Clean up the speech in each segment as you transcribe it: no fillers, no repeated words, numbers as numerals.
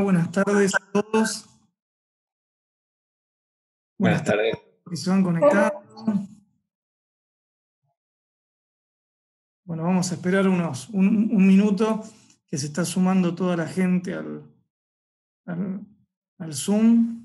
Buenas tardes a todos. Buenas tardes. Que se van conectando. Bueno, vamos a esperar un minuto que se está sumando toda la gente al Zoom.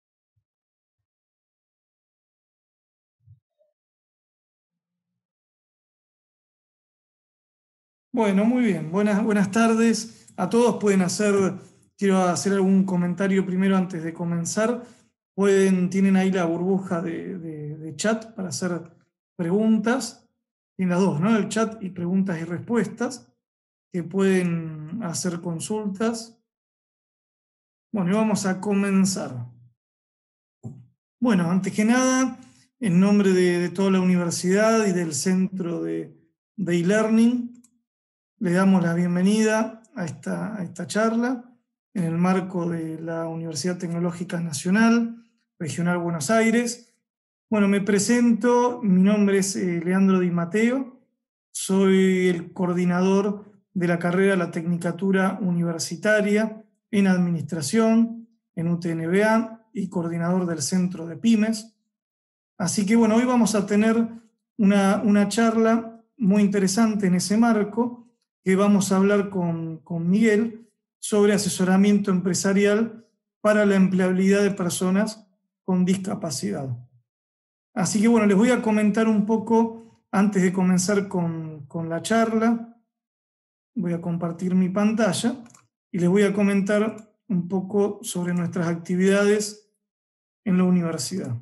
Bueno, muy bien. Buenas tardes a todos. Quiero hacer algún comentario primero antes de comenzar. Tienen ahí la burbuja de chat para hacer preguntas. Tienen las dos, ¿no? El chat y preguntas y respuestas, que pueden hacer consultas. Bueno, y vamos a comenzar. Bueno, antes que nada, en nombre de toda la universidad y del centro de e-learning, le damos la bienvenida a esta charla en el marco de la Universidad Tecnológica Nacional, Regional Buenos Aires. Bueno, me presento, mi nombre es Leandro Di Matteo, soy el coordinador de la carrera de la Tecnicatura Universitaria en Administración en UTNBA y coordinador del Centro de Pymes. Así que bueno, hoy vamos a tener una charla muy interesante en ese marco, que vamos a hablar con Miguel sobre asesoramiento empresarial para la empleabilidad de personas con discapacidad. Así que bueno, les voy a comentar un poco antes de comenzar con la charla. Voy a compartir mi pantalla y les voy a comentar un poco sobre nuestras actividades en la universidad.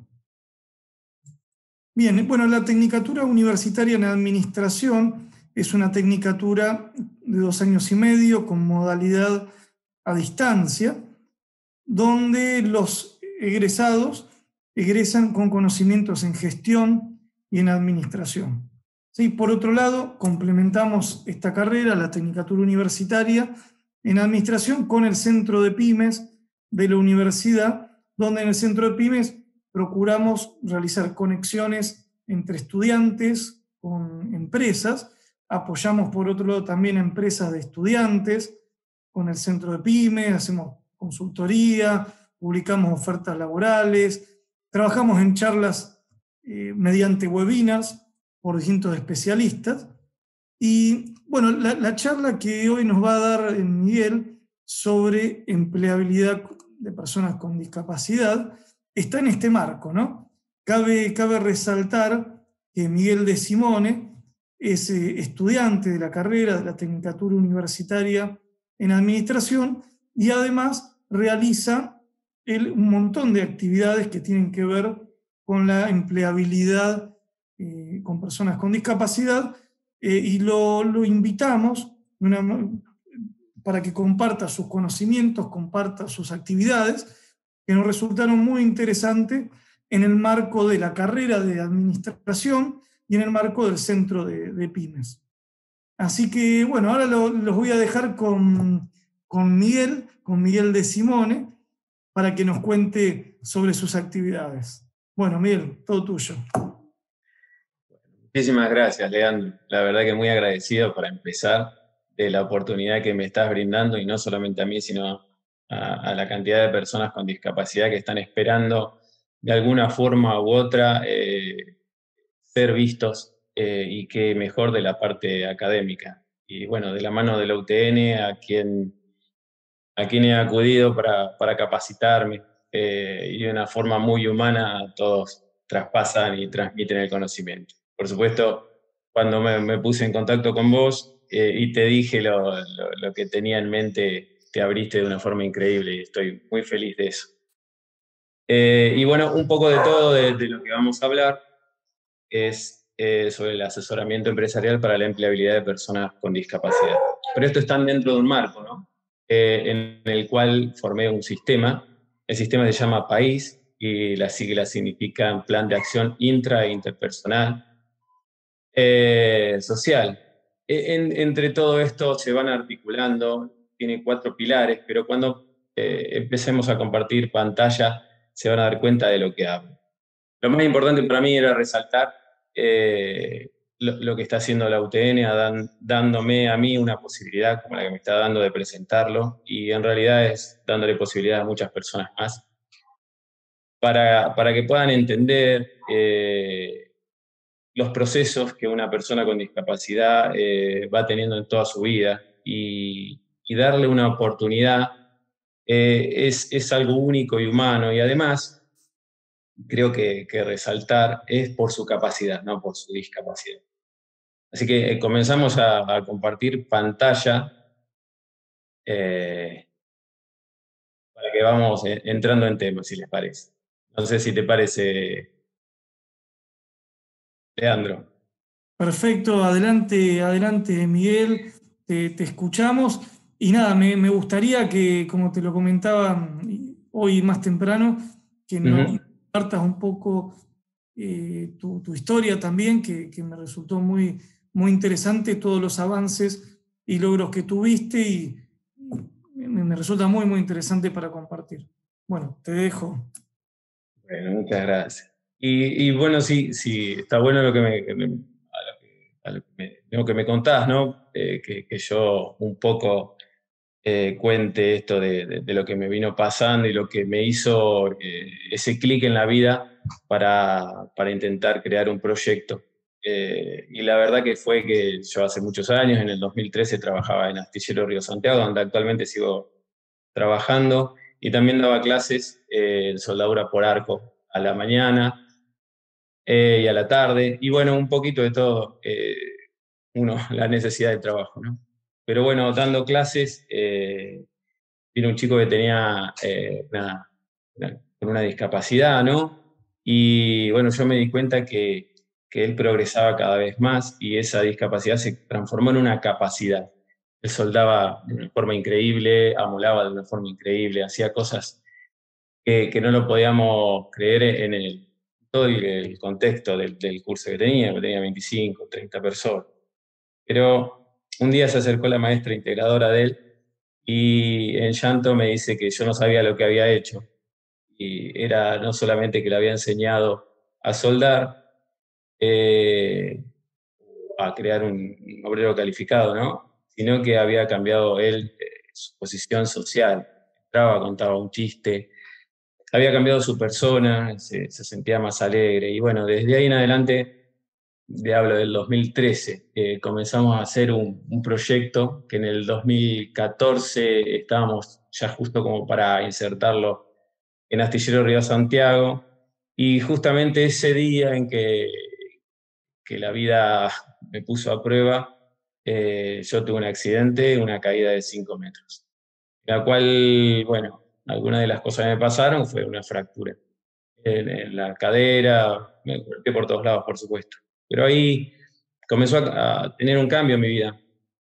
Bien, bueno, la Tecnicatura Universitaria en Administración es una tecnicatura de 2 años y medio con modalidad a distancia, donde los egresados egresan con conocimientos en gestión y en administración. ¿Sí? Por otro lado, complementamos esta carrera, la Tecnicatura Universitaria en Administración, con el Centro de Pymes de la universidad, donde en el Centro de Pymes procuramos realizar conexiones entre estudiantes con empresas. Apoyamos, por otro lado, también a empresas de estudiantes con el Centro de Pymes, hacemos consultoría, publicamos ofertas laborales, trabajamos en charlas mediante webinars por distintos especialistas. Y bueno, la charla que hoy nos va a dar Miguel sobre empleabilidad de personas con discapacidad está en este marco, ¿no? Cabe resaltar que Miguel de Simone es estudiante de la carrera de la Tecnicatura Universitaria en Administración y además realiza un montón de actividades que tienen que ver con la empleabilidad con personas con discapacidad, y lo invitamos para que comparta sus conocimientos, comparta sus actividades, que nos resultaron muy interesantes en el marco de la carrera de administración y en el marco del centro de pymes. Así que, bueno, ahora los voy a dejar con Miguel de Simone, para que nos cuente sobre sus actividades. Bueno, Miguel, todo tuyo. Muchísimas gracias, Leandro. La verdad que muy agradecido para empezar de la oportunidad que me estás brindando, y no solamente a mí, sino a la cantidad de personas con discapacidad que están esperando de alguna forma u otra ser vistos, y que mejor de la parte académica. Y bueno, de la mano de la UTN, a quien he acudido para capacitarme, y de una forma muy humana todos traspasan y transmiten el conocimiento. Por supuesto, cuando me puse en contacto con vos y te dije lo que tenía en mente, te abriste de una forma increíble y estoy muy feliz de eso. Y bueno, un poco de todo de lo que vamos a hablar es sobre el asesoramiento empresarial para la empleabilidad de personas con discapacidad. Pero esto está dentro de un marco, ¿no? En el cual formé un sistema. El sistema se llama PAIS y las siglas significan Plan de Acción Intra e Interpersonal Social. Entre todo esto se van articulando, tiene 4 pilares, pero cuando empecemos a compartir pantalla se van a dar cuenta de lo que hablo. Lo más importante para mí era resaltar lo que está haciendo la UTN, dándome a mí una posibilidad como la que me está dando de presentarlo, y en realidad es dándole posibilidad a muchas personas más para que puedan entender los procesos que una persona con discapacidad va teniendo en toda su vida, y darle una oportunidad es algo único y humano, y además creo que resaltar es por su capacidad, no por su discapacidad. Así que comenzamos a compartir pantalla eh, para que vamos entrando en temas, si les parece. No sé si te parece, Leandro. Perfecto, adelante, adelante, Miguel, te escuchamos. Y nada, me gustaría que, como te lo comentaba hoy más temprano, que nos Ujú. compartas un poco tu historia también, que me resultó muy, muy interesante, todos los avances y logros que tuviste, y me resulta muy, muy interesante para compartir. Bueno, te dejo. Bueno, muchas gracias. Y bueno, sí, sí, está bueno lo que lo que me contás, ¿no? Que yo un poco cuente esto de lo que me vino pasando y lo que me hizo ese clic en la vida para intentar crear un proyecto. Y la verdad que fue que yo hace muchos años, en el 2013, trabajaba en Astillero Río Santiago, donde actualmente sigo trabajando, y también daba clases en soldadura por arco a la mañana y a la tarde, y bueno, un poquito de todo, la necesidad de trabajo, ¿no? Pero bueno, dando clases, vino un chico que tenía con una discapacidad, ¿no? Y bueno, yo me di cuenta que él progresaba cada vez más, y esa discapacidad se transformó en una capacidad. Él soldaba de una forma increíble, amolaba de una forma increíble, hacía cosas que no lo podíamos creer en todo el contexto del curso que tenía 25, 30 personas. Pero un día se acercó la maestra integradora de él, y en llanto me dice que yo no sabía lo que había hecho. Y era no solamente que le había enseñado a soldar, eh, a crear un obrero calificado, ¿no? Sino que había cambiado él su posición social. Entraba, contaba un chiste, había cambiado su persona, se sentía más alegre. Y bueno, desde ahí en adelante, te hablo del 2013, comenzamos a hacer un proyecto que en el 2014 estábamos ya justo como para insertarlo en Astillero Río Santiago, y justamente ese día en que la vida me puso a prueba, yo tuve un accidente, una caída de 5 metros, la cual, bueno, algunas de las cosas que me pasaron fue una fractura en la cadera, me golpeé por todos lados, por supuesto. Pero ahí comenzó a tener un cambio en mi vida.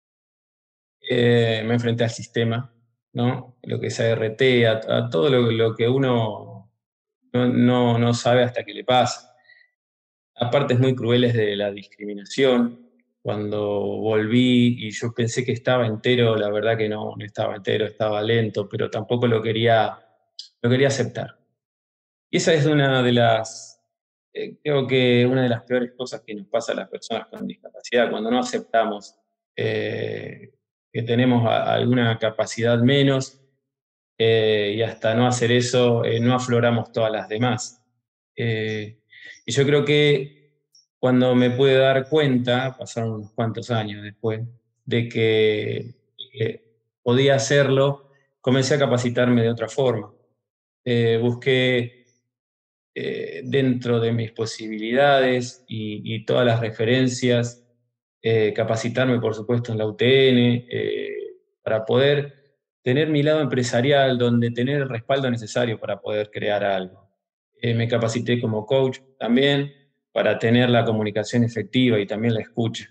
Me enfrenté al sistema, ¿no? Lo que es ART, a todo lo que uno no sabe hasta que le pasa. A partes muy crueles de la discriminación. Cuando volví y yo pensé que estaba entero, la verdad que no estaba entero, estaba lento, pero tampoco lo quería aceptar. Y esa es una de las, creo que una de las peores cosas que nos pasa a las personas con discapacidad, cuando no aceptamos eh, que tenemos alguna capacidad menos, y hasta no hacer eso, no afloramos todas las demás. Y yo creo que cuando me pude dar cuenta, pasaron unos cuantos años después, de que podía hacerlo, comencé a capacitarme de otra forma. Busqué dentro de mis posibilidades y todas las referencias, capacitarme, por supuesto, en la UTN, para poder tener mi lado empresarial, donde tener el respaldo necesario para poder crear algo. Me capacité como coach también para tener la comunicación efectiva y también la escucha.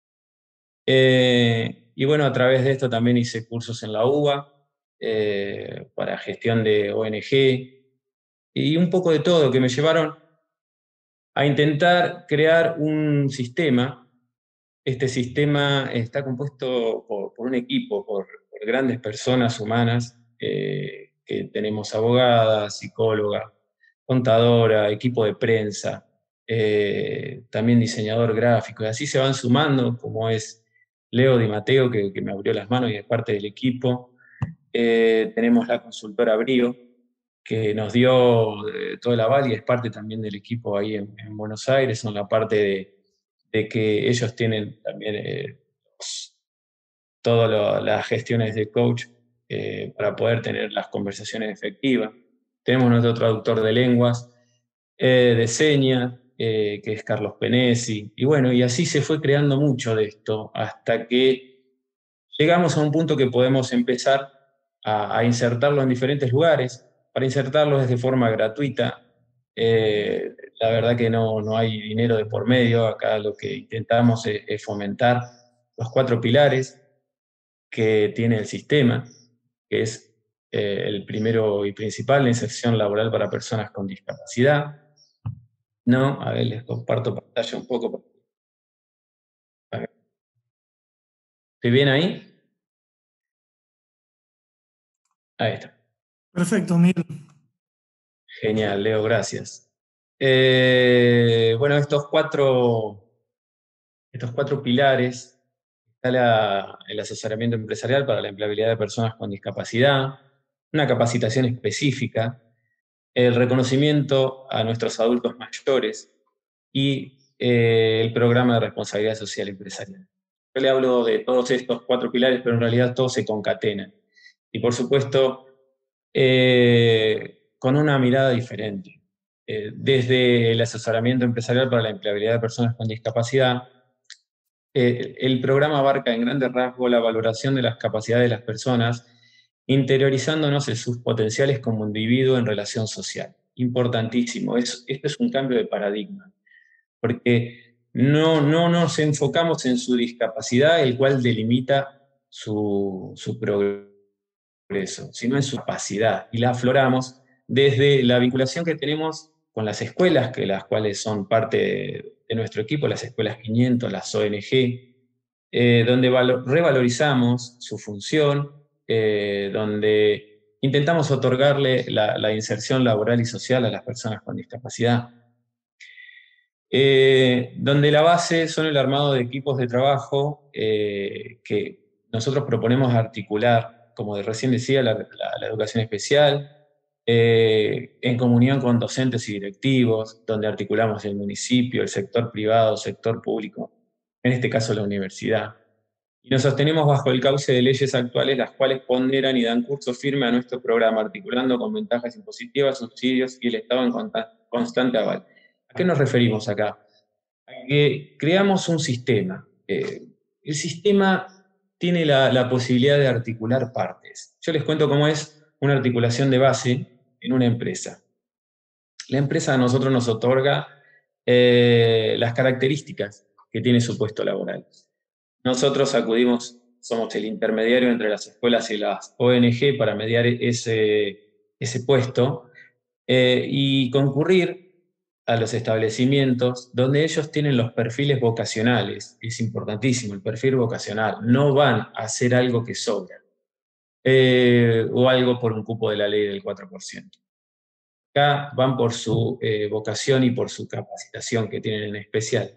Y bueno, a través de esto también hice cursos en la UBA para gestión de ONG, y un poco de todo, que me llevaron a intentar crear un sistema. Este sistema está compuesto por un equipo, por grandes personas humanas, que tenemos abogada, psicóloga, contadora, equipo de prensa. también diseñador gráfico, y así se van sumando, como es Leo Di Matteo, que me abrió las manos y es parte del equipo. Tenemos la consultora Brio, que nos dio todo el aval y es parte también del equipo ahí en Buenos Aires, son la parte de que ellos tienen también todas las gestiones de coach para poder tener las conversaciones efectivas. Tenemos nuestro traductor de lenguas, de señas, que es Carlos Penesi, y bueno, y así se fue creando mucho de esto, hasta que llegamos a un punto que podemos empezar a insertarlo en diferentes lugares, para insertarlos de forma gratuita. La verdad que no hay dinero de por medio, acá lo que intentamos es fomentar los 4 pilares que tiene el sistema, que es el primero y principal, la inserción laboral para personas con discapacidad. No, a ver, les comparto pantalla un poco. A ver. ¿Estoy bien ahí? Ahí está. Perfecto, Miguel. Genial, Leo, gracias. Bueno, estos cuatro pilares, está el asesoramiento empresarial para la empleabilidad de personas con discapacidad, una capacitación específica, el reconocimiento a nuestros adultos mayores y el programa de responsabilidad social empresarial. Yo le hablo de todos estos 4 pilares, pero en realidad todos se concatenan. Y por supuesto, con una mirada diferente. Desde el asesoramiento empresarial para la empleabilidad de personas con discapacidad, el programa abarca en grandes rasgos la valoración de las capacidades de las personas, interiorizándonos en sus potenciales como individuo en relación social. Importantísimo, esto es un cambio de paradigma, porque no nos enfocamos en su discapacidad, el cual delimita su progreso, sino en su capacidad, y la afloramos desde la vinculación que tenemos con las escuelas, que las cuales son parte de nuestro equipo, las escuelas 500, las ONG, donde revalorizamos su función, donde intentamos otorgarle la inserción laboral y social a las personas con discapacidad, donde la base son el armado de equipos de trabajo que nosotros proponemos articular, como recién decía, la educación especial, en comunión con docentes y directivos, donde articulamos el municipio, el sector privado, sector público, en este caso la universidad. Y nos sostenemos bajo el cauce de leyes actuales, las cuales ponderan y dan curso firme a nuestro programa, articulando con ventajas impositivas, subsidios y el Estado en constante aval. ¿A qué nos referimos acá? A que creamos un sistema. El sistema tiene la posibilidad de articular partes. Yo les cuento cómo es una articulación de base en una empresa. La empresa a nosotros nos otorga las características que tiene su puesto laboral. Nosotros acudimos, somos el intermediario entre las escuelas y las ONG para mediar ese puesto y concurrir a los establecimientos donde ellos tienen los perfiles vocacionales. Es importantísimo el perfil vocacional. No van a hacer algo que sobra o algo por un cupo de la ley del 4%. Acá van por su vocación y por su capacitación que tienen en especial.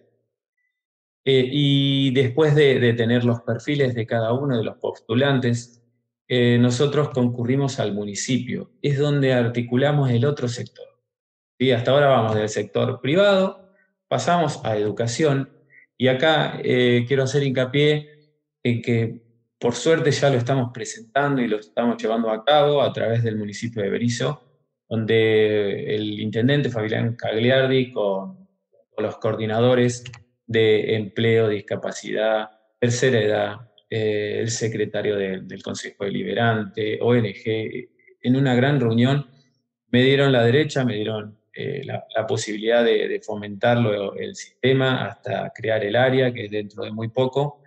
Y después de tener los perfiles de cada uno de los postulantes, nosotros concurrimos al municipio. Es donde articulamos el otro sector. ¿Sí? Hasta ahora vamos del sector privado, pasamos a educación, y acá quiero hacer hincapié en que por suerte ya lo estamos presentando y lo estamos llevando a cabo a través del municipio de Berisso, donde el intendente Fabián Cagliardi con los coordinadores de empleo, discapacidad, tercera edad, el secretario del Consejo Deliberante, ONG, en una gran reunión me dieron la derecha, me dieron la posibilidad de fomentarlo el sistema hasta crear el área, que es dentro de muy poco,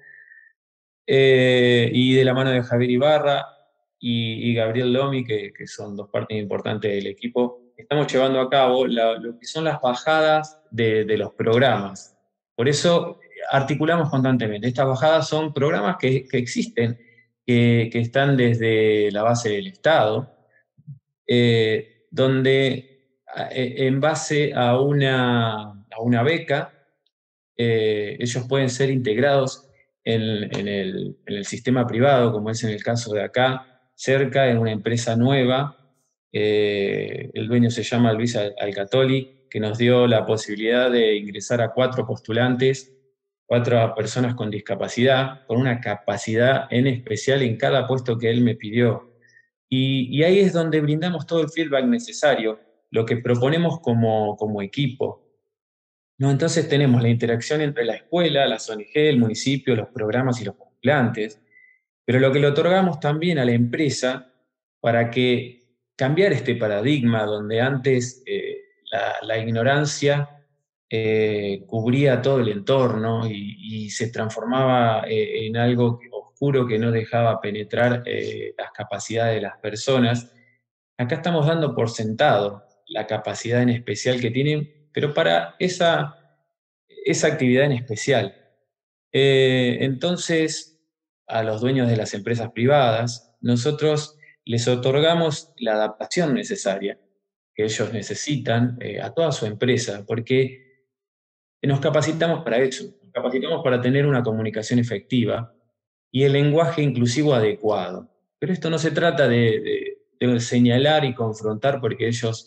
y de la mano de Javier Ibarra y Gabriel Lomi, que son 2 partes importantes del equipo, estamos llevando a cabo lo que son las bajadas de los programas. Por eso articulamos constantemente. Estas bajadas son programas que existen, que están desde la base del Estado, donde en base a una beca. Ellos pueden ser integrados en el sistema privado, como es en el caso de acá, cerca, en una empresa nueva. El dueño se llama Luis Alcatoli, que nos dio la posibilidad de ingresar a 4 postulantes, 4 personas con discapacidad, con una capacidad en especial en cada puesto que él me pidió. Y ahí es donde brindamos todo el feedback necesario, lo que proponemos como equipo. ¿No? Entonces tenemos la interacción entre la escuela, las ONG, el municipio, los programas y los postulantes, pero lo que le otorgamos también a la empresa para que cambiar este paradigma donde antes la ignorancia cubría todo el entorno y se transformaba en algo oscuro que no dejaba penetrar las capacidades de las personas. Acá estamos dando por sentado la capacidad en especial que tienen, pero para esa actividad en especial. Entonces, a los dueños de las empresas privadas, nosotros les otorgamos la adaptación necesaria que ellos necesitan a toda su empresa, porque nos capacitamos para eso, nos capacitamos para tener una comunicación efectiva y el lenguaje inclusivo adecuado. Pero esto no se trata de señalar y confrontar porque ellos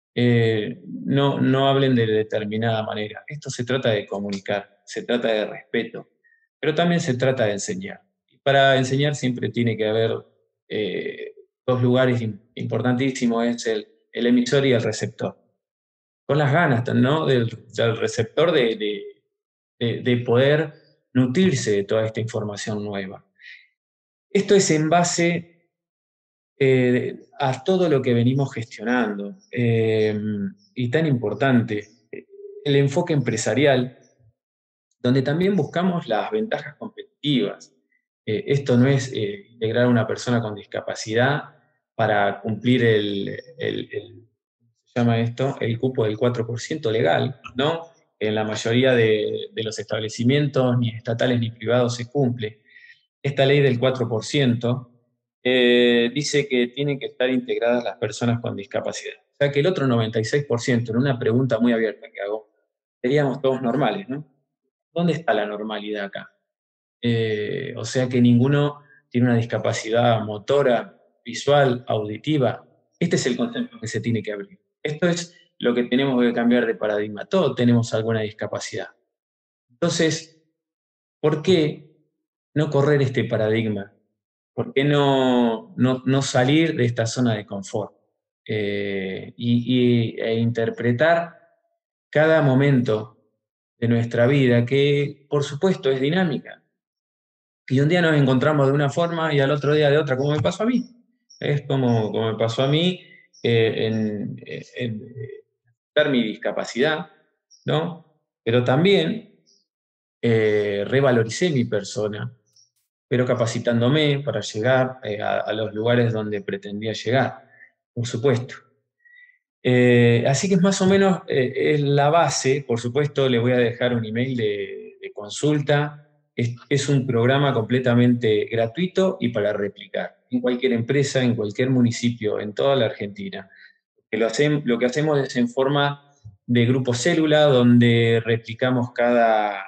no hablen de determinada manera. Esto se trata de comunicar, se trata de respeto, pero también se trata de enseñar. Y para enseñar siempre tiene que haber 2 lugares importantísimos, es el emisor y el receptor. Con las ganas, ¿no? del receptor de poder nutrirse de toda esta información nueva. Esto es en base a todo lo que venimos gestionando. Y tan importante, el enfoque empresarial, donde también buscamos las ventajas competitivas. Esto no es integrar a una persona con discapacidad para cumplir se llama esto, el cupo del 4% legal, ¿no? En la mayoría de los establecimientos, ni estatales ni privados, se cumple. Esta ley del 4% dice que tienen que estar integradas las personas con discapacidad. O sea que el otro 96%, en una pregunta muy abierta que hago, seríamos todos normales, ¿no? ¿Dónde está la normalidad acá? O sea que ninguno tiene una discapacidad motora, visual, auditiva. Este es el concepto que se tiene que abrir. Esto es lo que tenemos que cambiar de paradigma. Todos tenemos alguna discapacidad. Entonces, ¿por qué no correr este paradigma? ¿Por qué no salir de esta zona de confort? E interpretar cada momento de nuestra vida, que por supuesto es dinámica. Y un día nos encontramos de una forma y al otro día de otra, como me pasó a mí. Es como me pasó a mí en ver mi discapacidad, ¿no? Pero también revaloricé mi persona, pero capacitándome para llegar a los lugares donde pretendía llegar, por supuesto. Así que es más o menos es la base. Por supuesto, le voy a dejar un email de consulta. Es un programa completamente gratuito y para replicar en cualquier empresa, en cualquier municipio, en toda la Argentina. Lo que hacemos es en forma de grupo célula, donde replicamos cada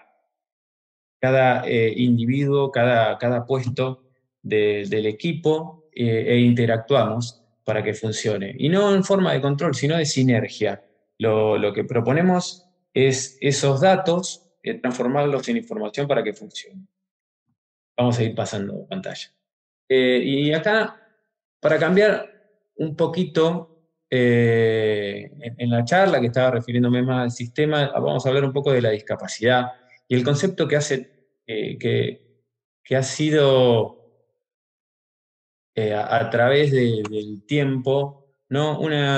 individuo, cada puesto del equipo e interactuamos para que funcione. Y no en forma de control, sino de sinergia. Lo que proponemos es esos datos, transformarlos en información para que funcione. Vamos a ir pasando pantalla. Y acá, para cambiar un poquito en la charla, que estaba refiriéndome más al sistema, vamos a hablar un poco de la discapacidad y el concepto que ha sido a través del tiempo, ¿no?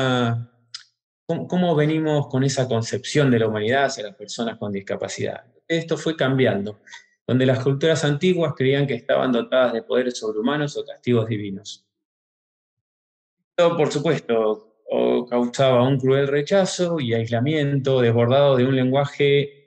¿Cómo venimos con esa concepción de la humanidad hacia las personas con discapacidad? Esto fue cambiando, donde las culturas antiguas creían que estaban dotadas de poderes sobrehumanos o castigos divinos. Esto, por supuesto, causaba un cruel rechazo y aislamiento, desbordado de un lenguaje,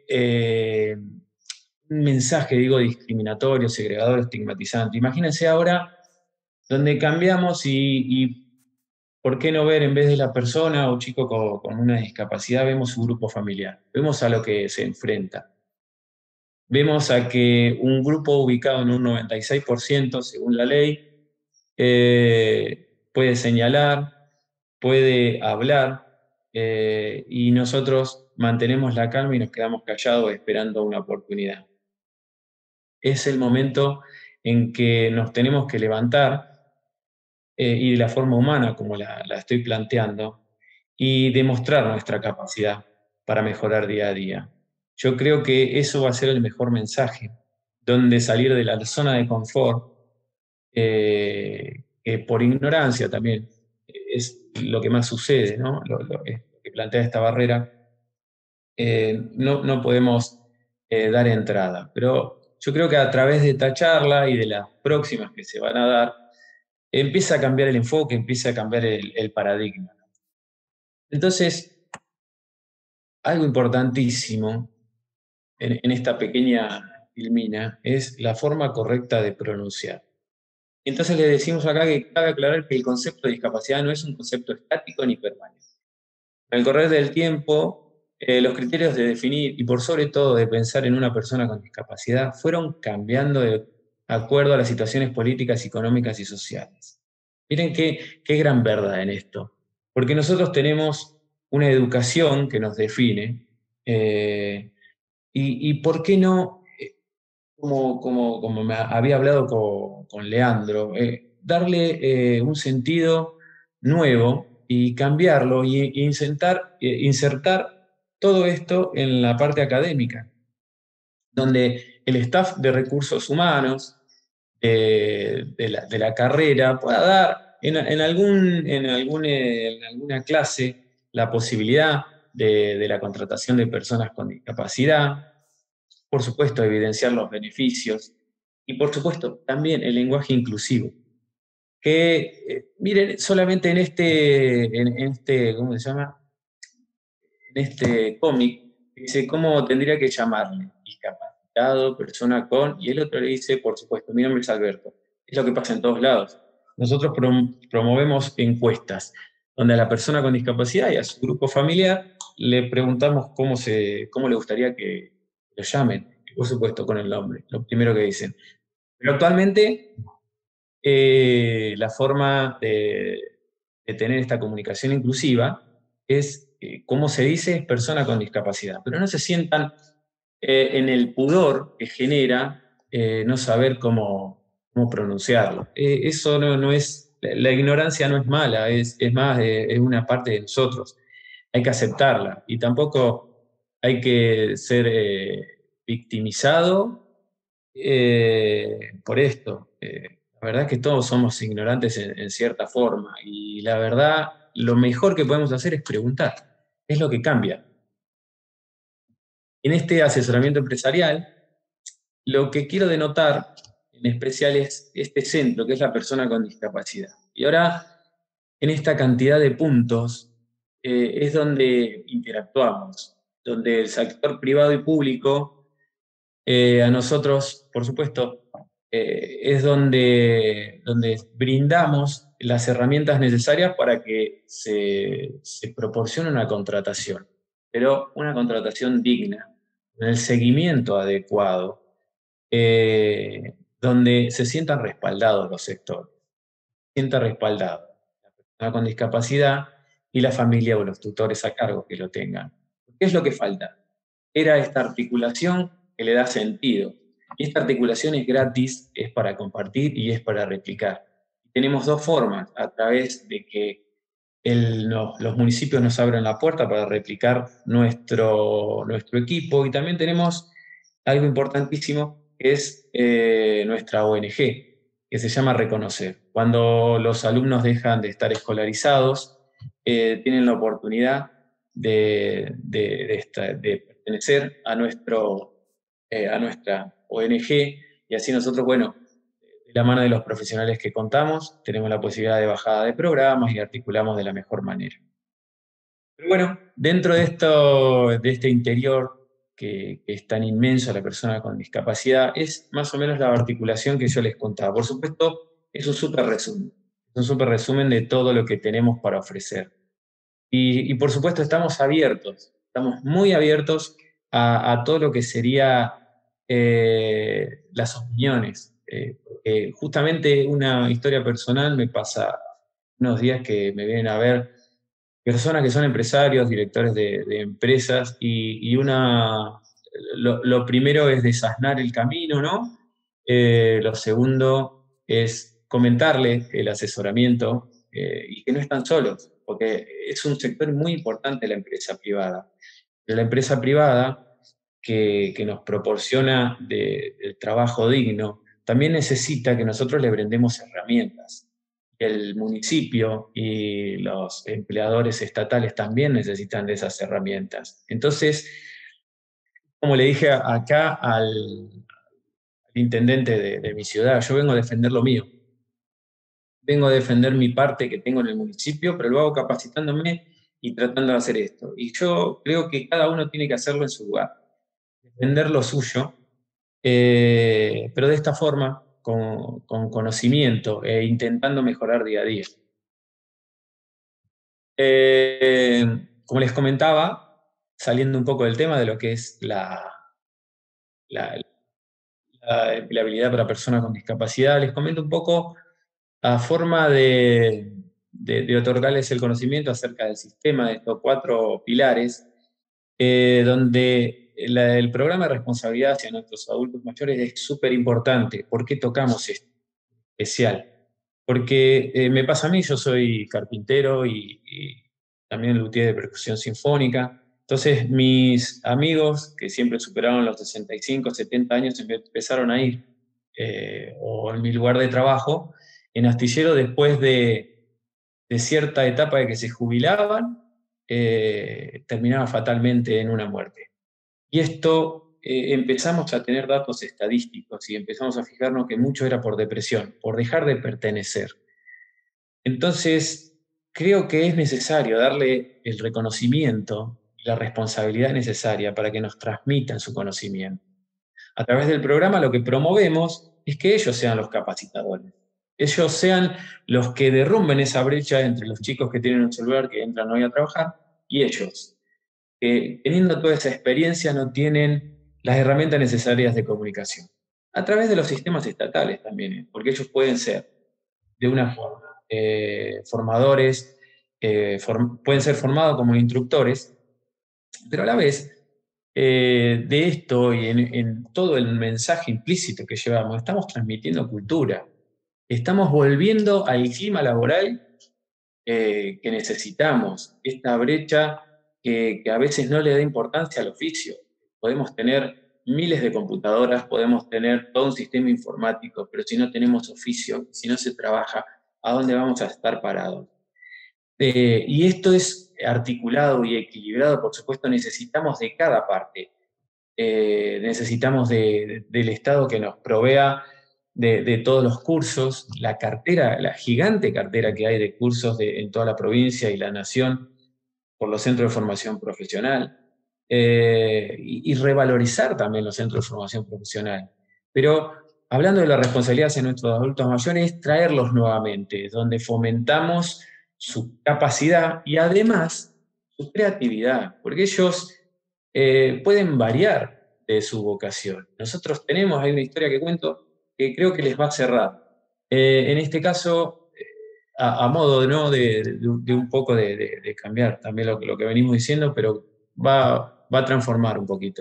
un mensaje, discriminatorio, segregador, estigmatizante. Imagínense ahora donde cambiamos y ¿por qué no ver en vez de la persona o chico con una discapacidad, vemos su grupo familiar? Vemos a lo que se enfrenta. Vemos a que un grupo ubicado en un 96%, según la ley, puede señalar, puede hablar, y nosotros mantenemos la calma y nos quedamos callados esperando una oportunidad. Es el momento en que nos tenemos que levantar, y de la forma humana como la estoy planteando, y demostrar nuestra capacidad para mejorar día a día. Yo creo que eso va a ser el mejor mensaje, donde salir de la zona de confort, que por ignorancia también es lo que más sucede, ¿no? Lo que plantea esta barrera, no podemos dar entrada. Pero yo creo que a través de esta charla y de las próximas que se van a dar, empieza a cambiar el enfoque, empieza a cambiar el paradigma. Entonces, algo importantísimo en esta pequeña filmina es la forma correcta de pronunciar. Entonces le decimos acá que cabe aclarar que el concepto de discapacidad no es un concepto estático ni permanente. Con el correr del tiempo, los criterios de definir y por sobre todo de pensar en una persona con discapacidad fueron cambiando de acuerdo a las situaciones políticas, económicas y sociales. Miren qué gran verdad en esto, porque nosotros tenemos una educación que nos define, y por qué no, como me había hablado con Leandro, darle un sentido nuevo y cambiarlo y insertar todo esto en la parte académica, donde el staff de recursos humanos de la carrera pueda dar en alguna clase la posibilidad de la contratación de personas con discapacidad, por supuesto, evidenciar los beneficios y, por supuesto, también el lenguaje inclusivo. Que, miren, solamente ¿cómo se llama? En este cómic, dice cómo tendría que llamarle, discapacitado, persona con, y el otro le dice, por supuesto, mi nombre es Alberto. Es lo que pasa en todos lados. Nosotros promovemos encuestas, donde a la persona con discapacidad y a su grupo familiar le preguntamos cómo le gustaría que lo llamen, por supuesto con el nombre, lo primero que dicen. Pero actualmente la forma de tener esta comunicación inclusiva es, como se dice, persona con discapacidad. Pero no se sientan en el pudor que genera no saber cómo pronunciarlo. Eso no es, la ignorancia no es mala, es más, es una parte de nosotros. Hay que aceptarla y tampoco hay que ser victimizado por esto. La verdad es que todos somos ignorantes en cierta forma y la verdad, lo mejor que podemos hacer es preguntar. Es lo que cambia. En este asesoramiento empresarial, lo que quiero denotar en especial es este centro, que es la persona con discapacidad. Y ahora, en esta cantidad de puntos, es donde interactuamos, donde el sector privado y público, a nosotros, por supuesto, es donde brindamos las herramientas necesarias para que se proporcione una contratación, pero una contratación digna, en el seguimiento adecuado, donde se sientan respaldados los sectores, se sienta respaldado la persona con discapacidad y la familia o los tutores a cargo que lo tengan. ¿Qué es lo que falta? Era esta articulación que le da sentido. Y esta articulación es gratis, es para compartir y es para replicar. Tenemos dos formas, a través de que los municipios nos abren la puerta para replicar nuestro equipo, y también tenemos algo importantísimo, que es nuestra ONG, que se llama Reconocer. Cuando los alumnos dejan de estar escolarizados, tienen la oportunidad de pertenecer a nuestra ONG, y así nosotros, bueno, de la mano de los profesionales que contamos, tenemos la posibilidad de bajada de programas y articulamos de la mejor manera. Pero bueno, dentro de este interior que es tan inmenso a la persona con discapacidad, es más o menos la articulación que yo les contaba. Por supuesto, es un súper resumen. un súper resumen de todo lo que tenemos para ofrecer. Y por supuesto estamos muy abiertos a todo lo que sería las opiniones. Justamente una historia personal me pasa unos días que me vienen a ver personas que son empresarios, directores de empresas, lo primero es desasnar el camino, ¿no? Lo segundo es comentarle el asesoramiento y que no están solos, porque es un sector muy importante la empresa privada. Pero la empresa privada que nos proporciona el trabajo digno, también necesita que nosotros le brindemos herramientas. El municipio y los empleadores estatales también necesitan de esas herramientas. Entonces, como le dije acá al intendente de mi ciudad, yo vengo a defender lo mío. Vengo a defender mi parte que tengo en el municipio, pero lo hago capacitándome y tratando de hacer esto. Y yo creo que cada uno tiene que hacerlo en su lugar, defender lo suyo, pero de esta forma, con conocimiento e intentando mejorar día a día. Como les comentaba, saliendo un poco del tema de lo que es la empleabilidad para personas con discapacidad, les comento un poco a forma de otorgarles el conocimiento acerca del sistema de estos 4 pilares, donde el programa de responsabilidad hacia nuestros adultos mayores es súper importante. ¿Por qué tocamos esto especial? Porque me pasa a mí, yo soy carpintero y también luthier de percusión sinfónica. Entonces, mis amigos que siempre superaron los 65, 70 años empezaron a ir, o en mi lugar de trabajo, en astillero después de cierta etapa de que se jubilaban, terminaba fatalmente en una muerte. Y esto empezamos a tener datos estadísticos y empezamos a fijarnos que mucho era por depresión, por dejar de pertenecer. Entonces, creo que es necesario darle el reconocimiento y la responsabilidad necesaria para que nos transmitan su conocimiento. A través del programa lo que promovemos es que ellos sean los capacitadores. Ellos sean los que derrumben esa brecha entre los chicos que tienen un celular que entran hoy a trabajar y ellos, que teniendo toda esa experiencia no tienen las herramientas necesarias de comunicación. A través de los sistemas estatales también, porque ellos pueden ser de una forma formadores, pueden ser formados como instructores, pero a la vez de esto y en todo el mensaje implícito que llevamos, estamos transmitiendo cultura, estamos volviendo al clima laboral que necesitamos, esta brecha que a veces no le da importancia al oficio. Podemos tener miles de computadoras, podemos tener todo un sistema informático, pero si no tenemos oficio, si no se trabaja, ¿a dónde vamos a estar parados? Y esto es articulado y equilibrado, por supuesto, necesitamos de cada parte. Necesitamos del Estado que nos provea de todos los cursos, la cartera, la gigante cartera que hay de cursos en toda la provincia y la nación por los centros de formación profesional, y revalorizar también los centros de formación profesional. Pero hablando de la responsabilidad hacia nuestros adultos mayores, es traerlos nuevamente, donde fomentamos su capacidad y además su creatividad, porque ellos pueden variar de su vocación. Nosotros hay una historia que cuento que creo que les va a cerrar. En este caso, a modo ¿no? de un poco de cambiar también lo que venimos diciendo, pero va a transformar un poquito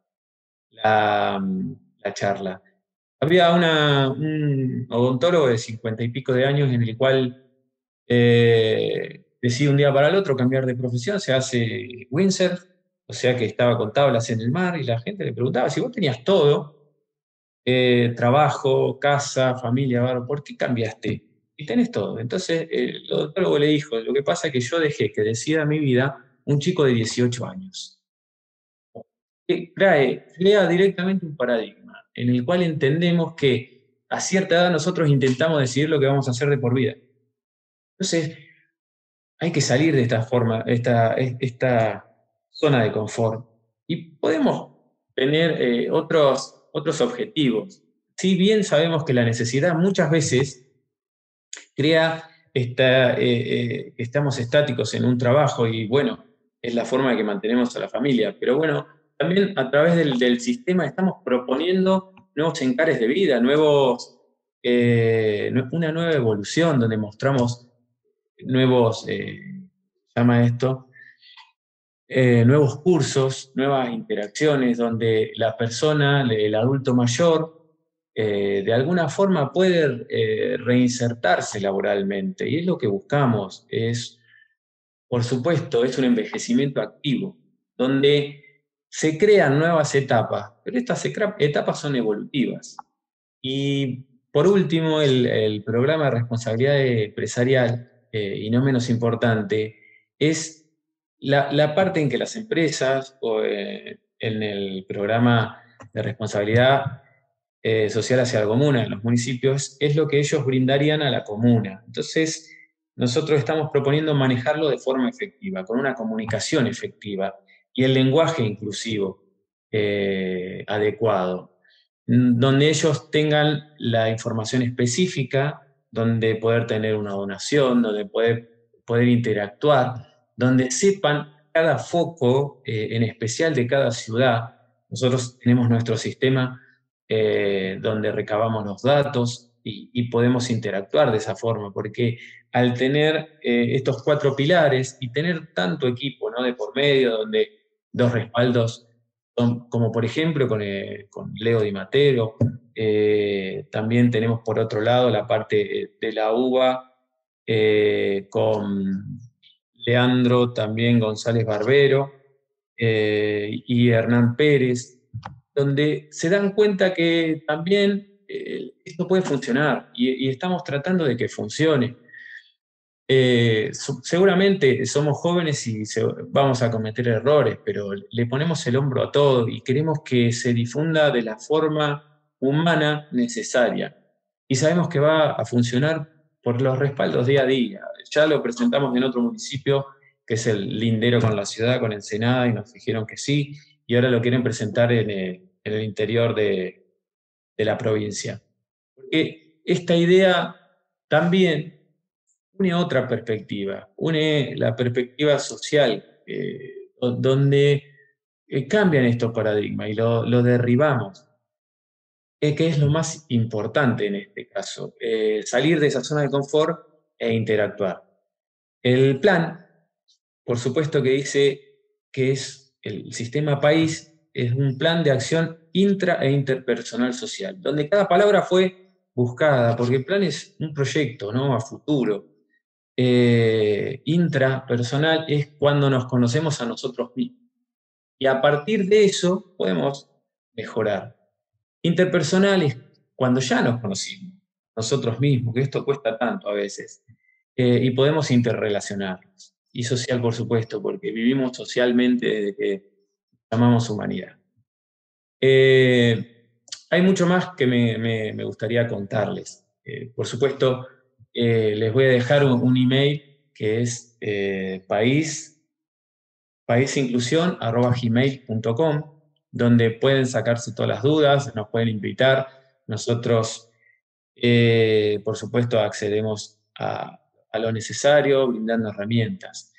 la charla. Había un odontólogo de 50 y pico de años en el cual decide un día para el otro cambiar de profesión, se hace windsurf, o sea que estaba con tablas en el mar y la gente le preguntaba si vos tenías todo, trabajo, casa, familia, ¿por qué cambiaste? Y tenés todo. Entonces el odontólogo le dijo, lo que pasa es que yo dejé que decida mi vida un chico de 18 años. Que crea directamente un paradigma en el cual entendemos que a cierta edad nosotros intentamos decidir lo que vamos a hacer de por vida. Entonces, hay que salir de esta forma, esta zona de confort. Y podemos tener otros objetivos. Si bien sabemos que la necesidad muchas veces crea estamos estáticos en un trabajo y bueno, es la forma en que mantenemos a la familia. Pero bueno, también a través del sistema estamos proponiendo nuevos encares de vida, una nueva evolución donde mostramos nuevos, llama esto, nuevos cursos, nuevas interacciones, donde la persona, el adulto mayor, de alguna forma puede reinsertarse laboralmente. Y es lo que buscamos, por supuesto, es un envejecimiento activo, donde se crean nuevas etapas, pero estas etapas son evolutivas. Y por último, el programa de responsabilidad empresarial, y no menos importante, es la parte en que las empresas, o en el programa de responsabilidad social hacia la comuna, en los municipios, es lo que ellos brindarían a la comuna. Entonces, nosotros estamos proponiendo manejarlo de forma efectiva, con una comunicación efectiva y el lenguaje inclusivo adecuado, donde ellos tengan la información específica, donde poder tener una donación, donde poder interactuar, donde sepan cada foco en especial de cada ciudad. Nosotros tenemos nuestro sistema donde recabamos los datos y podemos interactuar de esa forma, porque al tener estos 4 pilares y tener tanto equipo, ¿no?, de por medio, donde dos respaldos, como por ejemplo con Leo Di Matero, también tenemos por otro lado la parte de la UBA, con Leandro también González Barbero, y Hernán Pérez, donde se dan cuenta que también esto puede funcionar y estamos tratando de que funcione. Seguramente somos jóvenes y vamos a cometer errores, pero le ponemos el hombro a todo y queremos que se difunda de la forma humana necesaria. Y sabemos que va a funcionar por los respaldos día a día. Ya lo presentamos en otro municipio, que es el lindero con la ciudad, con Ensenada, y nos dijeron que sí, y ahora lo quieren presentar en el interior de la provincia. Porque esta idea también une otra perspectiva, une la perspectiva social, donde cambian estos paradigmas y lo derribamos, que es lo más importante en este caso, salir de esa zona de confort e interactuar. El plan, por supuesto que dice que es el sistema país, es un plan de acción intra e interpersonal social, donde cada palabra fue buscada, porque el plan es un proyecto, ¿no?, a futuro. Intrapersonal es cuando nos conocemos a nosotros mismos. Y a partir de eso podemos mejorar. Interpersonal es cuando ya nos conocimos nosotros mismos, que esto cuesta tanto a veces, y podemos interrelacionarnos. Y social, por supuesto, porque vivimos socialmente desde que llamamos humanidad. Hay mucho más que me gustaría contarles. Por supuesto, les voy a dejar un email que es paisinclusión@gmail.com, donde pueden sacarse todas las dudas, nos pueden invitar. Nosotros, por supuesto, accedemos a lo necesario, brindando herramientas.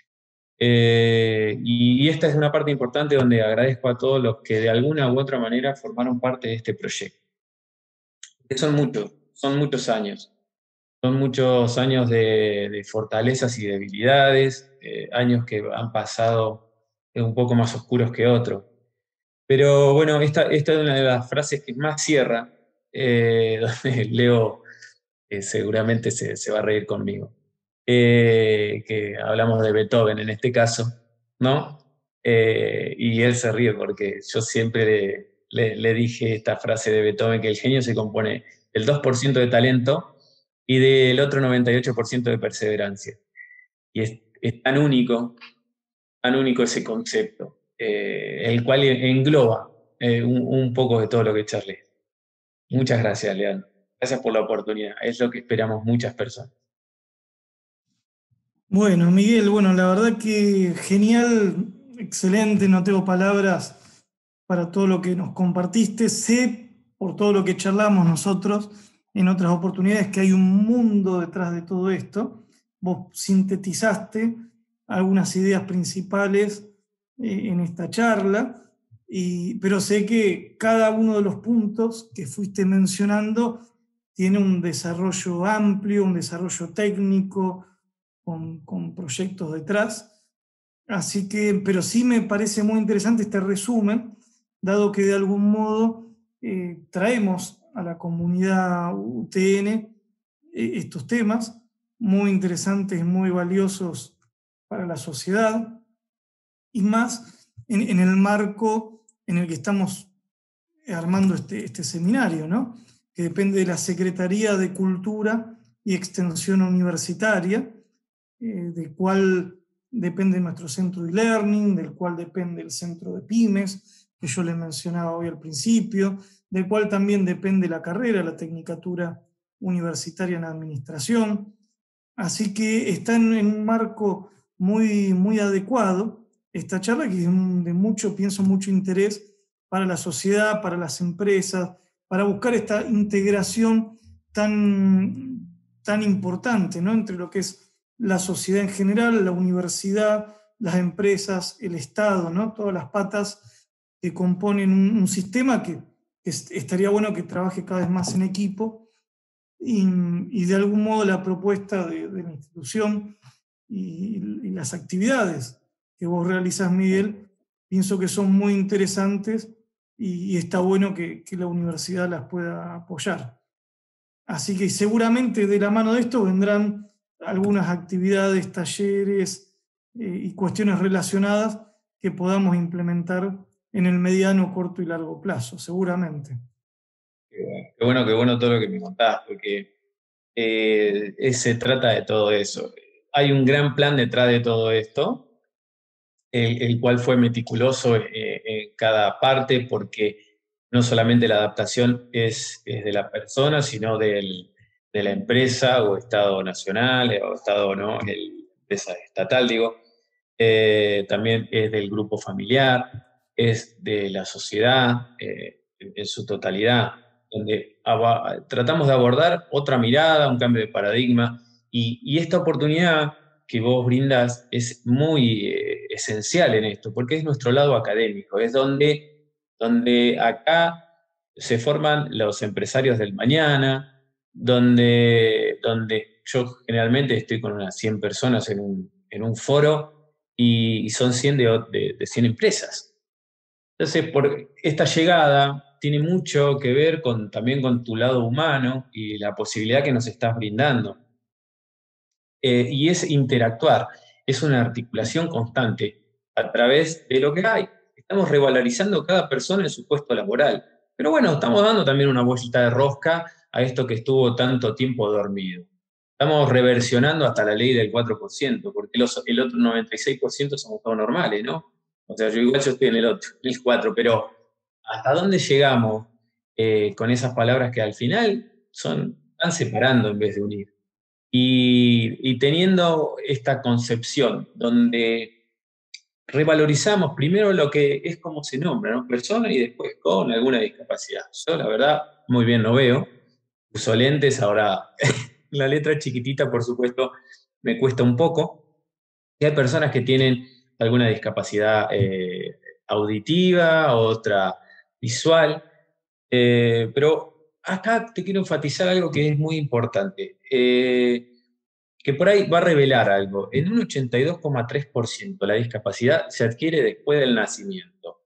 Y esta es una parte importante donde agradezco a todos los que de alguna u otra manera formaron parte de este proyecto. Que son muchos años. Son muchos años de fortalezas y debilidades, años que han pasado un poco más oscuros que otros. Pero bueno, esta es una de las frases que más cierra, donde Leo seguramente se va a reír conmigo. Que hablamos de Beethoven en este caso, ¿no? Y él se ríe porque yo siempre le dije esta frase de Beethoven, que el genio se compone del 2% de talento y del otro 98% de perseverancia. Y es tan único ese concepto, el cual engloba un poco de todo lo que charlé. Muchas gracias, Leandro. Gracias por la oportunidad. Es lo que esperamos muchas personas. Bueno, Miguel, bueno, la verdad que genial, excelente, no tengo palabras para todo lo que nos compartiste. Sé, por todo lo que charlamos nosotros en otras oportunidades, que hay un mundo detrás de todo esto. vos sintetizaste algunas ideas principales en esta charla, pero sé que cada uno de los puntos que fuiste mencionando tiene un desarrollo amplio, un desarrollo técnico, con proyectos detrás. Así que, pero sí me parece muy interesante este resumen, dado que de algún modo traemos a la comunidad UTN estos temas muy interesantes, muy valiosos para la sociedad, y más en el marco en el que estamos armando este seminario, ¿no? Que depende de la Secretaría de Cultura y Extensión Universitaria, del cual depende nuestro centro de e-learning, del cual depende el centro de pymes, que yo les mencionaba hoy al principio, del cual también depende la carrera, la Tecnicatura Universitaria en Administración. Así que está en un marco muy, muy adecuado esta charla, que es de mucho, pienso, mucho interés para la sociedad, para las empresas, para buscar esta integración tan importante, ¿no?, entre lo que es la sociedad en general, la universidad, las empresas, el Estado, ¿no?, todas las patas que componen un sistema que estaría bueno que trabaje cada vez más en equipo, y de algún modo la propuesta de la institución y las actividades que vos realizás, Miguel, pienso que son muy interesantes, y está bueno que la universidad las pueda apoyar. Así que seguramente de la mano de esto vendrán algunas actividades, talleres y cuestiones relacionadas que podamos implementar en el mediano, corto y largo plazo, seguramente. Qué bueno todo lo que me contás, porque se trata de todo eso. Hay un gran plan detrás de todo esto, el cual fue meticuloso en cada parte, porque no solamente la adaptación es de la persona, sino de la empresa o Estado nacional o Estado, ¿no?, empresa estatal, digo. También es del grupo familiar, es de la sociedad en su totalidad, donde tratamos de abordar otra mirada, un cambio de paradigma, y esta oportunidad que vos brindás es muy esencial en esto, porque es nuestro lado académico, es donde acá se forman los empresarios del mañana, donde yo generalmente estoy con unas 100 personas en un foro, y son 100 de 100 empresas. Entonces, por esta llegada tiene mucho que ver también con tu lado humano y la posibilidad que nos estás brindando. Y es interactuar, es una articulación constante a través de lo que hay. Estamos revalorizando cada persona en su puesto laboral. Pero bueno, estamos dando también una vuelta de rosca a esto que estuvo tanto tiempo dormido. Estamos reversionando hasta la ley del 4%, porque el otro 96% somos todos normales, ¿no? O sea, yo estoy en el 4%, pero ¿hasta dónde llegamos con esas palabras que al final están separando en vez de unir? Y teniendo esta concepción donde revalorizamos primero lo que es como se nombra, ¿no?, persona, y después con alguna discapacidad. Yo, la verdad, muy bien no veo, uso lentes, ahora la letra chiquitita, por supuesto, me cuesta un poco. Y hay personas que tienen alguna discapacidad auditiva, otra visual, pero acá te quiero enfatizar algo que es muy importante, que por ahí va a revelar algo. En un 82,3% la discapacidad se adquiere después del nacimiento.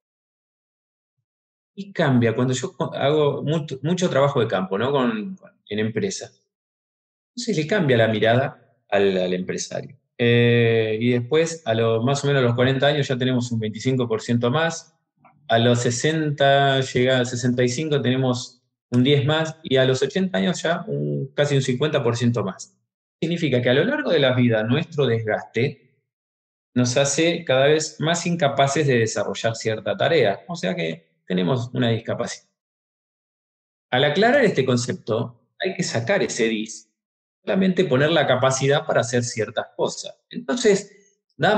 Y cambia cuando yo hago mucho trabajo de campo, ¿no?, en empresas. Entonces le cambia la mirada al empresario. Y después, más o menos a los 40 años, ya tenemos un 25% más. A los 60, llega a 65, tenemos un 10 más. Y a los 80 años ya casi un 50% más. Significa que a lo largo de la vida nuestro desgaste nos hace cada vez más incapaces de desarrollar cierta tarea. O sea que tenemos una discapacidad. Al aclarar este concepto, hay que sacar ese dis, solamente poner la capacidad para hacer ciertas cosas. Entonces,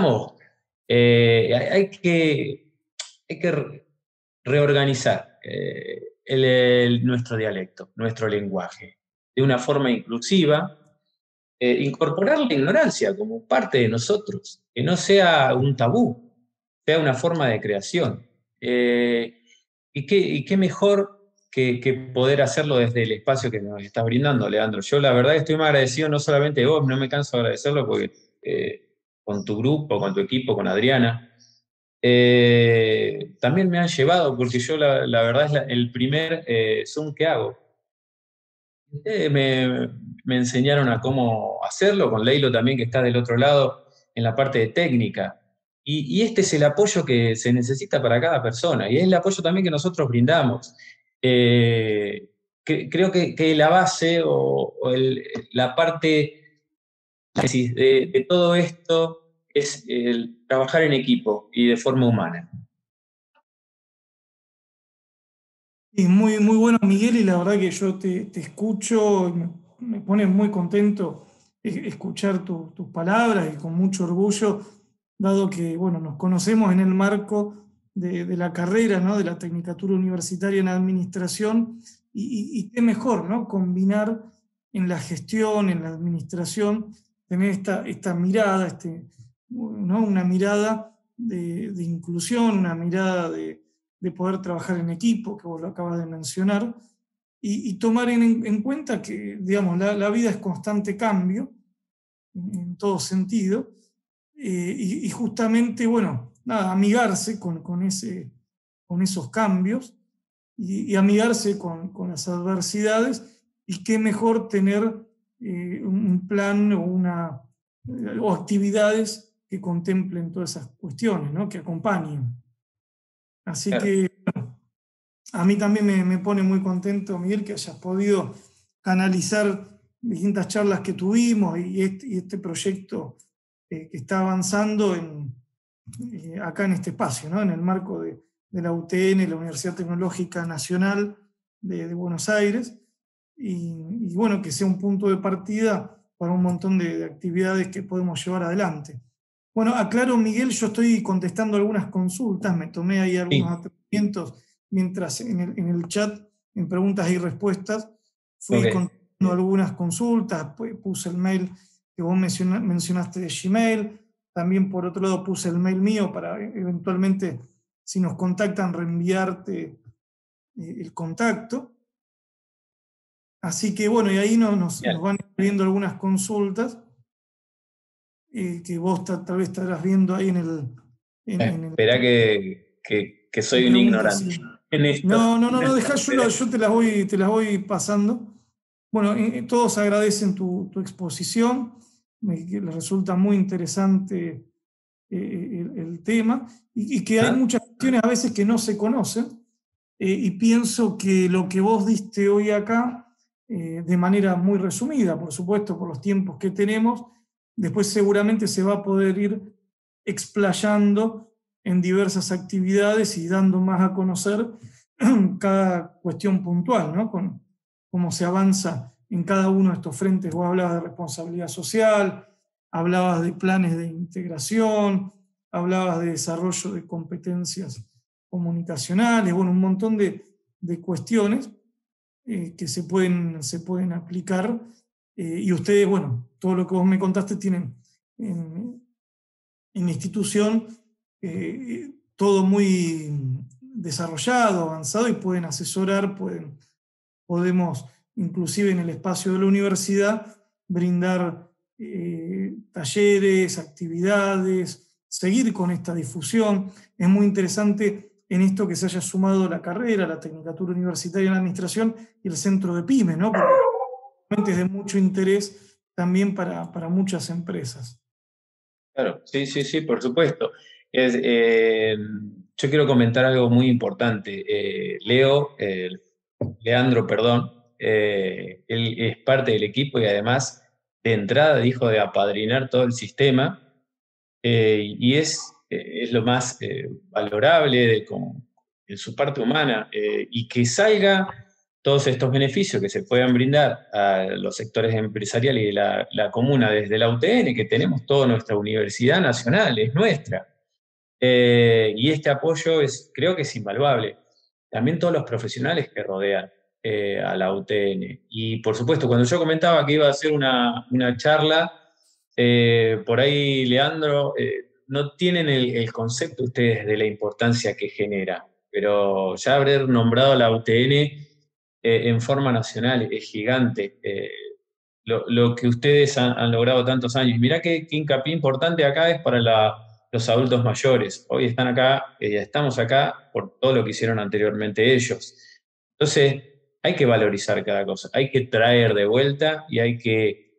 hay que reorganizar nuestro dialecto, nuestro lenguaje, de una forma inclusiva, incorporar la ignorancia como parte de nosotros, que no sea un tabú, sea una forma de creación. Y qué mejor que poder hacerlo desde el espacio que nos estás brindando, Leandro. Yo la verdad estoy muy agradecido, no solamente de vos, no me canso de agradecerlo, porque con tu grupo, con tu equipo, con Adriana, también me han llevado, porque yo la verdad es el primer Zoom que hago. Me enseñaron a cómo hacerlo, con Leilo también, que está del otro lado en la parte de técnica. Y este es el apoyo que se necesita para cada persona, y es el apoyo también que nosotros brindamos. Creo que la base la parte de todo esto es el trabajar en equipo y de forma humana. Y muy, muy bueno, Miguel, y la verdad que yo te escucho, y me pone muy contento escuchar tus palabras y con mucho orgullo, dado que, bueno, nos conocemos en el marco de la carrera, ¿no? De la Tecnicatura Universitaria en Administración, y qué mejor, ¿no? Combinar en la gestión, en la administración, tener esta mirada, ¿no? Una mirada de inclusión, una mirada de poder trabajar en equipo, que vos lo acabas de mencionar, y tomar en cuenta que, digamos, la vida es constante cambio, en todo sentido, y justamente, bueno, nada, amigarse con esos cambios y amigarse con las adversidades, y qué mejor tener un plan o actividades que contemplen todas esas cuestiones, ¿no? Que acompañen. Así Claro. que a mí también me pone muy contento, Miguel, que hayas podido canalizar distintas charlas que tuvimos y este proyecto que está avanzando acá en este espacio, ¿no? En el marco de la UTN, la Universidad Tecnológica Nacional de Buenos Aires, y bueno, que sea un punto de partida para un montón de actividades que podemos llevar adelante. Bueno, aclaro, Miguel, yo estoy contestando algunas consultas, me tomé ahí algunos Sí, atrevimientos mientras en el chat, en preguntas y respuestas, fui ok. contestando algunas consultas, puse el mail que vos mencionaste de Gmail, también por otro lado puse el mail mío para eventualmente, si nos contactan, reenviarte el contacto. Así que bueno, y ahí nos van viendo algunas consultas que vos tal vez estarás viendo ahí Espera que en soy un preguntas. ignorante Sí. en esto. No, dejá, yo te las voy pasando. Bueno, todos agradecen tu exposición, que les resulta muy interesante el tema, y que hay ¿Ah? muchas cuestiones a veces que no se conocen, y pienso que lo que vos diste hoy acá, de manera muy resumida, por supuesto, por los tiempos que tenemos, después seguramente se va a poder ir explayando en diversas actividades y dando más a conocer cada cuestión puntual, ¿no? Con cómo se avanza en cada uno de estos frentes. Vos hablabas de responsabilidad social, hablabas de planes de integración, hablabas de desarrollo de competencias comunicacionales, bueno, un montón de cuestiones que se pueden aplicar, y ustedes, bueno, todo lo que vos me contaste tienen en la institución todo muy desarrollado, avanzado, y pueden asesorar, podemos inclusive en el espacio de la universidad brindar talleres, actividades, seguir con esta difusión. Es muy interesante en esto que se haya sumado la carrera, la Tecnicatura Universitaria en Administración y el Centro de Pymes, ¿no? Porque realmente es de mucho interés también para muchas empresas. Claro, sí, sí, sí, por supuesto. Yo quiero comentar algo muy importante. Leandro, perdón, él es parte del equipo y además de entrada dijo de apadrinar todo el sistema, y es lo más valorable en su parte humana, y que salga todos estos beneficios que se puedan brindar a los sectores empresariales y de la comuna desde la UTN, que tenemos toda nuestra universidad nacional, es nuestra. Y este apoyo creo que es invaluable. También todos los profesionales que rodean. a la UTN. Y por supuesto, cuando yo comentaba que iba a hacer una charla, por ahí, Leandro, no tienen el concepto ustedes de la importancia que genera, pero ya haber nombrado a la UTN en forma nacional es gigante. Lo que ustedes han logrado tantos años. Mirá qué hincapié importante acá es para los adultos mayores. Hoy están acá, estamos acá por todo lo que hicieron anteriormente ellos. Entonces, hay que valorizar cada cosa, hay que traer de vuelta y hay que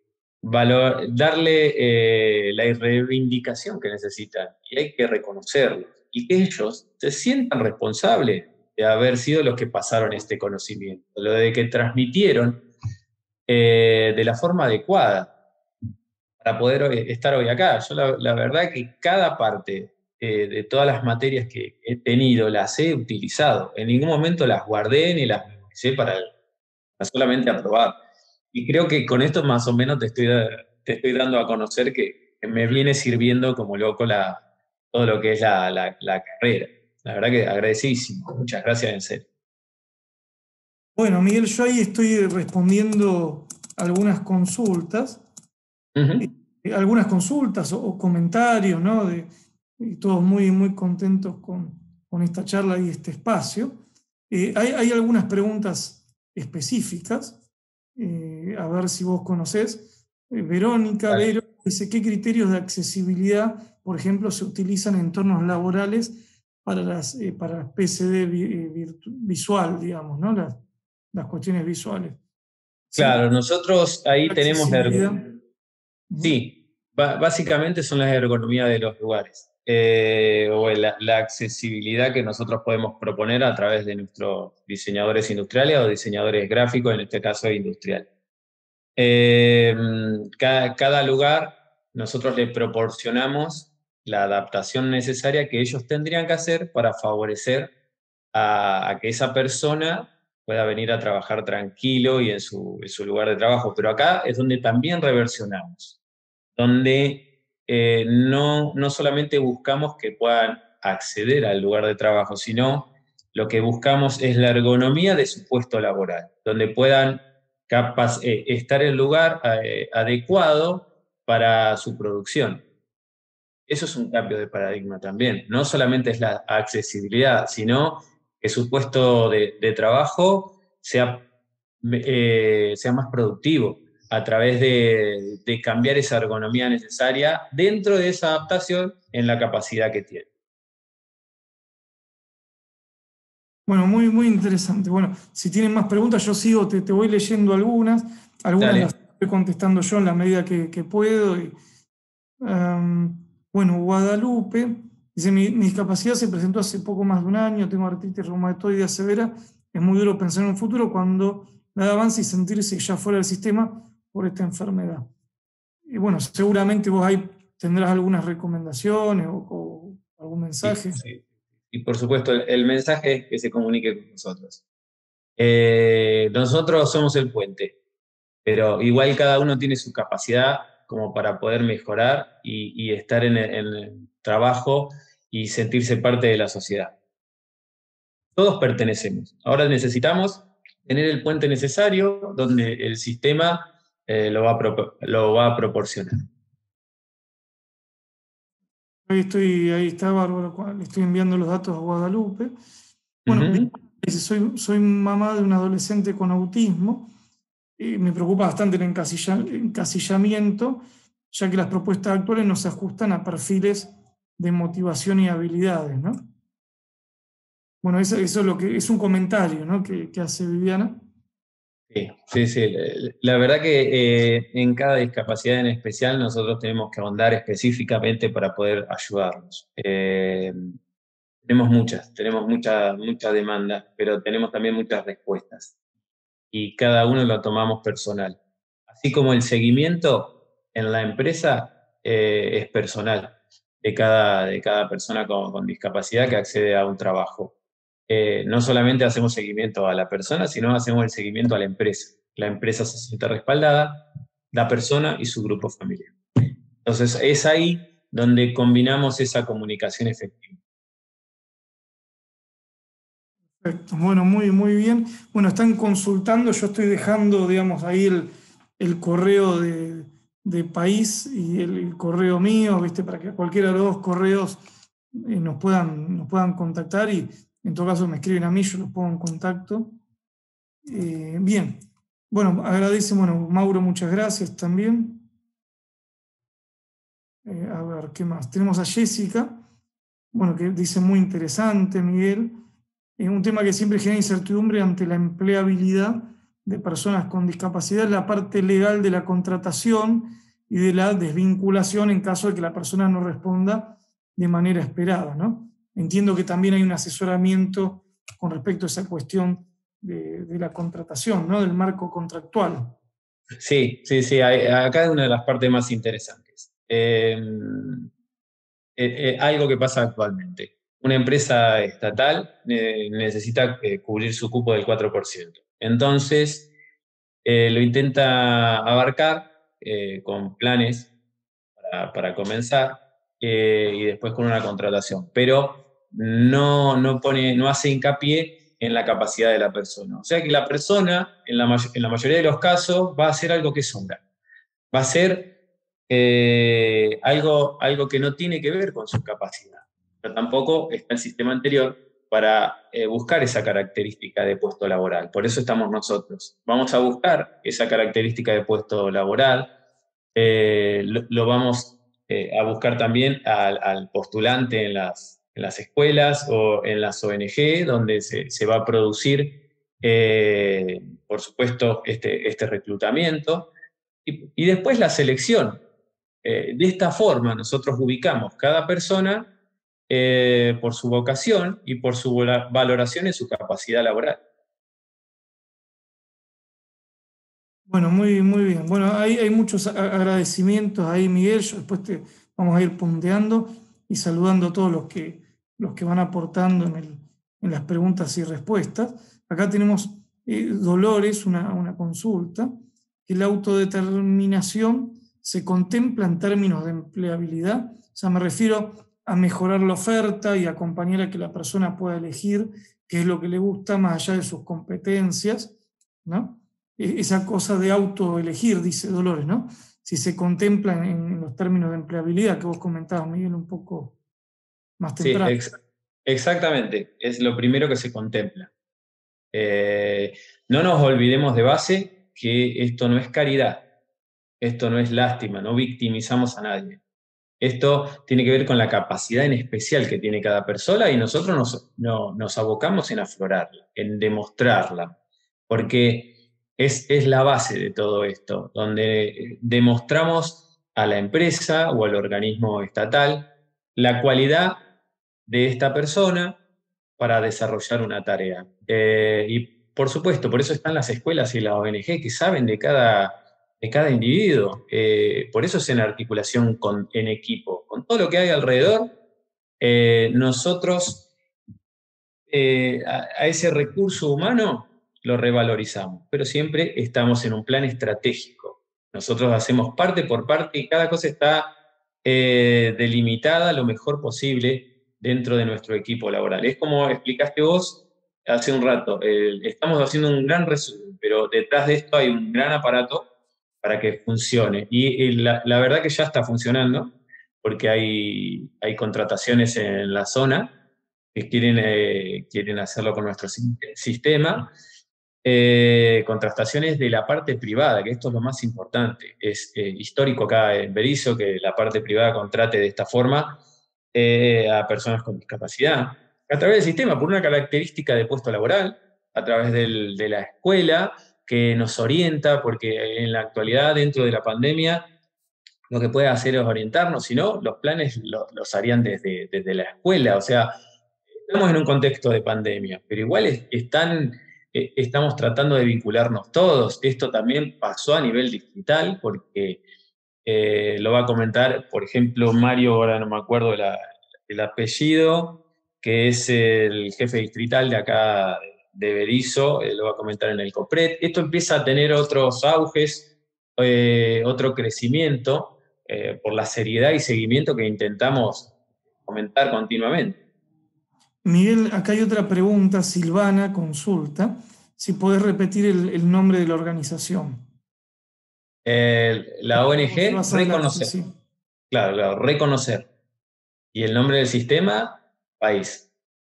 darle la reivindicación que necesitan y hay que reconocerlos y que ellos se sientan responsables de haber sido los que pasaron este conocimiento, lo de que transmitieron de la forma adecuada para poder estar hoy acá. Yo la verdad que cada parte de todas las materias que he tenido las he utilizado. En ningún momento las guardé ni las memoricé para solamente aprobar. Y creo que con esto más o menos te estoy dando a conocer que me viene sirviendo como loco todo lo que es la carrera. La verdad que agradecidísimo. Muchas gracias, en serio. Bueno, Miguel, yo ahí estoy respondiendo algunas consultas, algunas consultas o comentarios, ¿no? Y todos muy, muy contentos con esta charla y este espacio. Hay algunas preguntas específicas, a ver si vos conocés. Verónica Vale. Vero dice, ¿qué criterios de accesibilidad, por ejemplo, se utilizan en entornos laborales para PCD visual, digamos, ¿no? Las cuestiones visuales? ¿Sí? Claro, nosotros ahí tenemos Accesibilidad. sí, básicamente son las ergonomías de los lugares, o la accesibilidad que nosotros podemos proponer a través de nuestros diseñadores industriales o diseñadores gráficos, en este caso industrial. Cada lugar nosotros le proporcionamos la adaptación necesaria que ellos tendrían que hacer para favorecer a que esa persona pueda venir a trabajar tranquilo y en su lugar de trabajo. Pero acá es donde también reversionamos, donde no solamente buscamos que puedan acceder al lugar de trabajo, sino lo que buscamos es la ergonomía de su puesto laboral, donde puedan estar en el lugar adecuado para su producción. Eso es un cambio de paradigma también. No solamente es la accesibilidad, sino que su puesto de trabajo sea más productivo a través de cambiar esa ergonomía necesaria dentro de esa adaptación en la capacidad que tiene. Bueno, muy, muy interesante. Bueno, si tienen más preguntas, yo sigo, te voy leyendo algunas Dale. las estoy contestando yo en la medida que puedo. Bueno, Guadalupe dice, mi discapacidad se presentó hace poco más de un año, tengo artritis reumatoide severa, es muy duro pensar en un futuro cuando nada avanza y sentirse ya fuera del sistema por esta enfermedad. Y bueno, seguramente vos ahí tendrás algunas recomendaciones o algún mensaje. Sí. Y por supuesto, el mensaje es que se comunique con nosotros. Nosotros somos el puente, pero igual cada uno tiene su capacidad como para poder mejorar y estar en el trabajo y sentirse parte de la sociedad. Todos pertenecemos. Ahora necesitamos tener el puente necesario donde el sistema lo va a proporcionar. Ahí está Bárbara, le estoy enviando los datos a Guadalupe. Bueno, dice, soy mamá de un adolescente con autismo y me preocupa bastante el encasillamiento, ya que las propuestas actuales no se ajustan a perfiles de motivación y habilidades, ¿no? Bueno, eso es lo que es un comentario, ¿no? que hace Viviana. Sí. La verdad que en cada discapacidad en especial nosotros tenemos que ahondar específicamente para poder ayudarlos. Tenemos mucha demanda, pero tenemos también muchas respuestas. Y cada uno lo tomamos personal. Así como el seguimiento en la empresa es personal de cada persona con discapacidad que accede a un trabajo. No solamente hacemos seguimiento a la persona, sino hacemos el seguimiento a la empresa. La empresa se siente respaldada, la persona y su grupo familiar. Entonces es ahí donde combinamos esa comunicación efectiva. Perfecto. Bueno, muy, muy bien. Bueno, están consultando, yo estoy dejando, digamos, ahí el correo de país y el correo mío, ¿viste? Para que cualquiera de los dos correos nos puedan contactar y en todo caso me escriben a mí, yo los pongo en contacto. Bien. Bueno, agradece, bueno, Mauro, muchas gracias también. A ver, ¿qué más? Tenemos a Jessica, bueno, que dice muy interesante, Miguel. Un tema que siempre genera incertidumbre ante la empleabilidad de personas con discapacidad es la parte legal de la contratación y de la desvinculación en caso de que la persona no responda de manera esperada, ¿no? Entiendo que también hay un asesoramiento con respecto a esa cuestión de la contratación, ¿no? Del marco contractual. Sí, sí, sí, acá es una de las partes más interesantes. Algo que pasa actualmente. Una empresa estatal necesita cubrir su cupo del 4%. Entonces, lo intenta abarcar con planes para comenzar y después con una contratación, pero no hace hincapié en la capacidad de la persona. O sea que la persona, en la mayoría de los casos, va a hacer algo que sobra. Va a ser algo que no tiene que ver con su capacidad. Pero tampoco está el sistema anterior para buscar esa característica de puesto laboral. Por eso estamos nosotros. Vamos a buscar esa característica de puesto laboral. Lo vamos a buscar también al postulante en las escuelas o en las ONG, donde se va a producir, por supuesto, este reclutamiento. Y después la selección. De esta forma nosotros ubicamos cada persona por su vocación y por su valoración en su capacidad laboral. Bueno, muy, muy bien. Bueno, hay muchos agradecimientos ahí, Miguel. Yo después te vamos a ir punteando y saludando a todos los que van aportando en las preguntas y respuestas. Acá tenemos Dolores, una consulta, que la autodeterminación se contempla en términos de empleabilidad. O sea, me refiero a mejorar la oferta y acompañar a que la persona pueda elegir qué es lo que le gusta más allá de sus competencias, ¿no? Esa cosa de autoelegir, dice Dolores, ¿no? Si se contempla en los términos de empleabilidad que vos comentabas, Miguel, un poco más Sí, temprano. exactamente. Es lo primero que se contempla. No nos olvidemos de base que esto no es caridad, esto no es lástima, no victimizamos a nadie. Esto tiene que ver con la capacidad en especial que tiene cada persona y nosotros nos abocamos en aflorarla, en demostrarla, porque es la base de todo esto, donde demostramos a la empresa o al organismo estatal la cualidad de esta persona para desarrollar una tarea. Y por supuesto, por eso están las escuelas y las ONG que saben de cada individuo. Por eso es en articulación en equipo. Con todo lo que hay alrededor, nosotros a ese recurso humano lo revalorizamos, pero siempre estamos en un plan estratégico. Nosotros hacemos parte por parte y cada cosa está delimitada lo mejor posible dentro de nuestro equipo laboral. Es como explicaste vos hace un rato, estamos haciendo un gran resumen, pero detrás de esto hay un gran aparato para que funcione. Y la verdad que ya está funcionando, porque hay contrataciones en la zona que quieren hacerlo con nuestro sistema. Contrataciones de la parte privada, que esto es lo más importante. Es histórico acá en Berisso que la parte privada contrate de esta forma a personas con discapacidad. A través del sistema, por una característica de puesto laboral, a través de la escuela, que nos orienta, porque en la actualidad, dentro de la pandemia, lo que puede hacer es orientarnos, si no, los planes los harían desde la escuela. O sea, estamos en un contexto de pandemia, pero igual estamos tratando de vincularnos todos. Esto también pasó a nivel digital, porque lo va a comentar, por ejemplo, Mario, ahora no me acuerdo el apellido, que es el jefe distrital de acá de Berisso, lo va a comentar en el COPRED. Esto empieza a tener otros auges, otro crecimiento, por la seriedad y seguimiento que intentamos comentar continuamente. Miguel, acá hay otra pregunta. Silvana consulta si podés repetir el nombre de la organización. La ONG, Llevas adelante, sí, reconocer. sí. Claro, claro, reconocer. Y el nombre del sistema, país.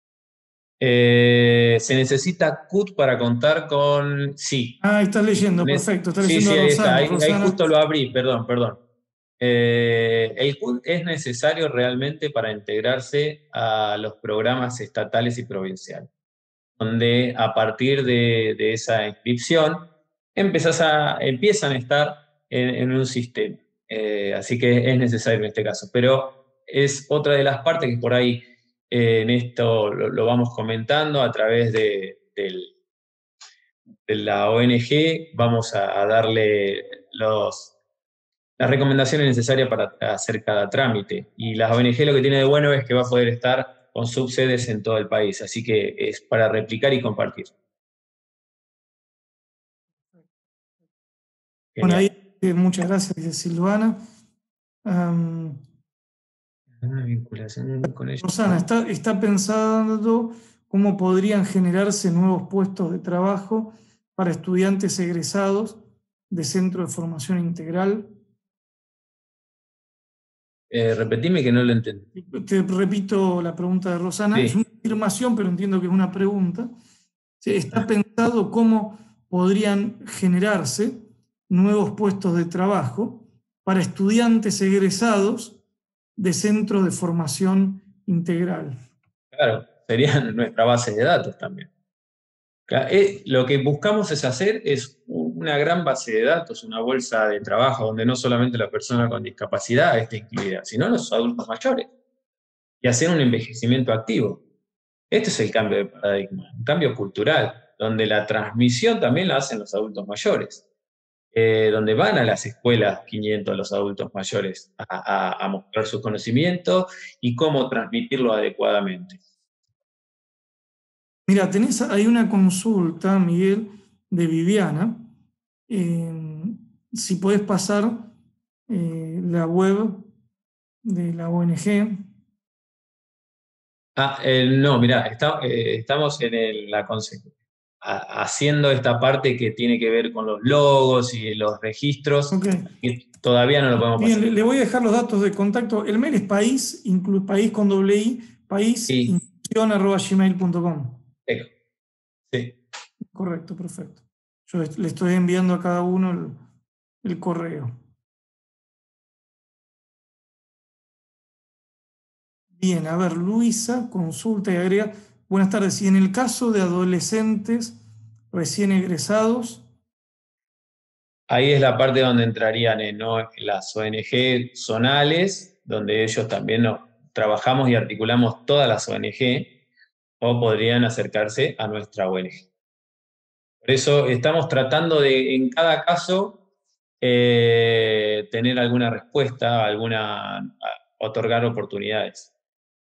Se necesita CUT para contar con sí. Ah, estás leyendo, perfecto. Estás Sí, leyendo a sí, ahí está. Rosana. Ahí Rosana, justo lo abrí, perdón, perdón. El CUT es necesario realmente para integrarse a los programas estatales y provinciales, donde a partir de esa inscripción empiezan a estar en un sistema. Así que es necesario en este caso. Pero es otra de las partes que por ahí en esto lo vamos comentando a través de la ONG. Vamos a darle las recomendaciones necesarias para hacer cada trámite. Y la ONG lo que tiene de bueno es que va a poder estar con subsedes en todo el país. Así que es para replicar y compartir. bueno, ahí Genial. muchas gracias, dice Silvana. Am, Una vinculación con ellos, Rosana, ¿no? está pensando cómo podrían generarse nuevos puestos de trabajo para estudiantes egresados de centro de formación integral. Repetime que no lo entendí. Te repito la pregunta de Rosana. Es una Sí. afirmación, pero entiendo que es una pregunta. Sí, está pensado cómo podrían generarse nuevos puestos de trabajo para estudiantes egresados de centros de formación integral. Claro, serían nuestra base de datos también. Lo que buscamos es hacer es una gran base de datos, una bolsa de trabajo donde no solamente la persona con discapacidad esté incluida, sino los adultos mayores, y hacer un envejecimiento activo. Este es el cambio de paradigma, un cambio cultural, donde la transmisión también la hacen los adultos mayores, donde van a las escuelas 500 los adultos mayores a mostrar sus conocimientos y cómo transmitirlo adecuadamente. Mira, hay una consulta, Miguel, de Viviana. Si podés pasar la web de la ONG. No, mira, estamos en haciendo esta parte que tiene que ver con los logos y los registros, Ok. y todavía no lo podemos Bien, pasar. le voy a dejar los datos de contacto. El mail es país con doble i, Sí, paísinclusión@gmail.com. sí. Correcto, perfecto. Yo le estoy enviando a cada uno el correo. Bien, a ver, Luisa consulta y agrega, buenas tardes, y en el caso de adolescentes recién egresados, Ahí es la parte donde entrarían ¿no? las ONG zonales, donde ellos también trabajamos y articulamos todas las ONG, o podrían acercarse a nuestra ONG. Por eso estamos tratando de, en cada caso, tener alguna respuesta, otorgar oportunidades.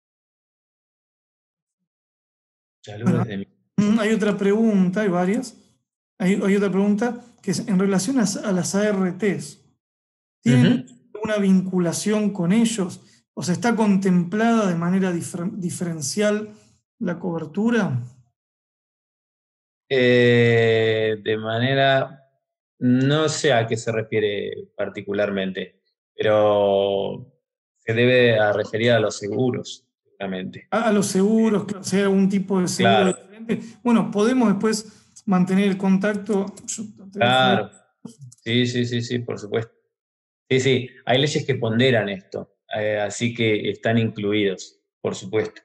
bueno, Saludos de mí. hay otra pregunta, hay varias, hay otra pregunta que es en relación a las ARTs, ¿tienen Ujú. una vinculación con ellos? ¿O sea, está contemplada de manera diferencial la cobertura? De manera, no sé a qué se refiere particularmente, pero se debe a referir a los seguros, seguramente. A los seguros, claro, si hay algún tipo de seguro Claro, diferente. Bueno, podemos después mantener el contacto. Yo te dejo ahí. claro. Sí, sí, sí, sí, por supuesto. Sí, sí, hay leyes que ponderan esto, así que están incluidos, por supuesto.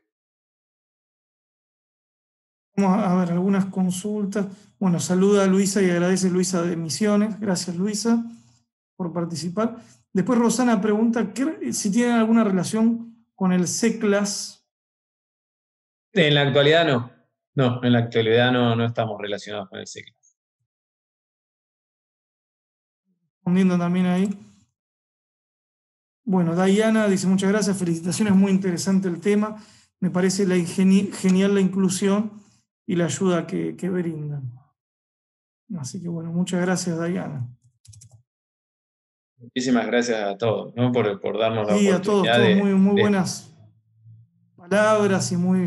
Vamos a ver algunas consultas. Bueno, saluda a Luisa y agradece Luisa de Misiones. Gracias, Luisa, por participar. Después Rosana pregunta si tienen alguna relación con el CECLAS, En la actualidad no. No, en la actualidad no estamos relacionados con el ciclo. respondiendo también ahí. Bueno, Diana dice muchas gracias, felicitaciones, muy interesante el tema. Me parece genial la inclusión y la ayuda que brindan. Así que bueno, muchas gracias, Diana. Muchísimas gracias a todos, ¿no? por darnos la Sí, a todos, oportunidad todos muy, muy de buenas palabras y muy,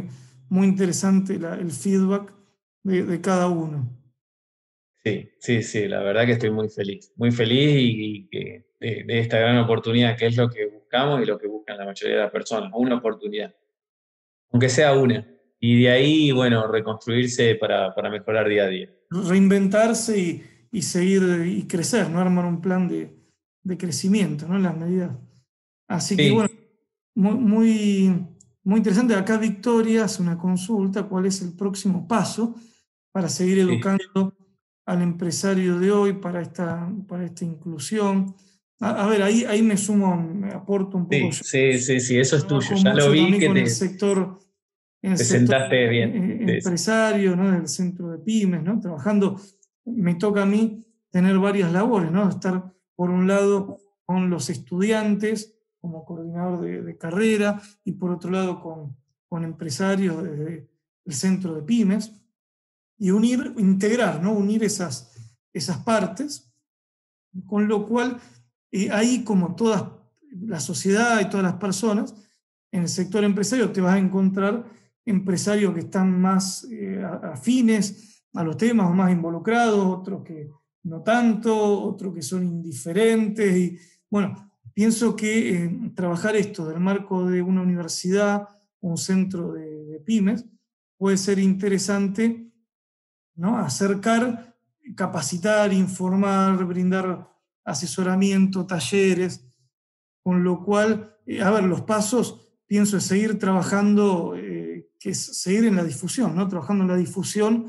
muy interesante el feedback de cada uno. Sí, sí, sí, la verdad que estoy muy feliz y que de esta gran oportunidad, que es lo que buscamos y lo que buscan la mayoría de las personas, una oportunidad, aunque sea una. Y de ahí, bueno, reconstruirse para mejorar día a día. Reinventarse y seguir y crecer, ¿no? Armar un plan de crecimiento, ¿no? En las medidas. Así que bueno, Sí, muy, muy, muy interesante. Acá Victoria hace una consulta, ¿cuál es el próximo paso para seguir sí, educando al empresario de hoy para esta inclusión? A ver, ahí me sumo, me aporto un poco. sí, Yo sí, sí, sí, eso es trabajo tuyo. Ya lo mucho vi también que con en el te sector sentaste bien. Sí, sí. empresario, ¿no? Del centro de pymes, ¿no? Trabajando, me toca a mí tener varias labores, ¿no? Estar, por un lado, con los estudiantes como coordinador de carrera y por otro lado con empresarios desde el centro de pymes y integrar, ¿no? Unir esas partes, con lo cual ahí como toda la sociedad y todas las personas, en el sector empresario te vas a encontrar empresarios que están más afines a los temas o más involucrados, otros que no tanto, otros que son indiferentes. Y bueno, pienso que trabajar esto del marco de una universidad o un centro de pymes puede ser interesante, ¿no? Acercar, capacitar, informar, brindar asesoramiento, talleres, con lo cual, a ver, los pasos, pienso, es seguir trabajando, que es seguir en la difusión, ¿no? Trabajando en la difusión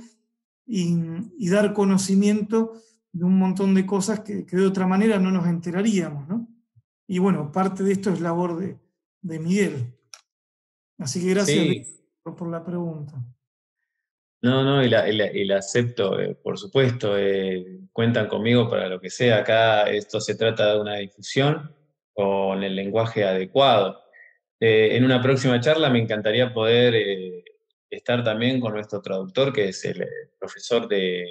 y dar conocimiento de un montón de cosas que de otra manera no nos enteraríamos, ¿no? Y bueno, parte de esto es labor de Miguel. Así que gracias Sí, por la pregunta. no, no, y la acepto, por supuesto. Cuentan conmigo para lo que sea. Acá esto se trata de una difusión con el lenguaje adecuado. En una próxima charla me encantaría poder estar también con nuestro traductor, que es el profesor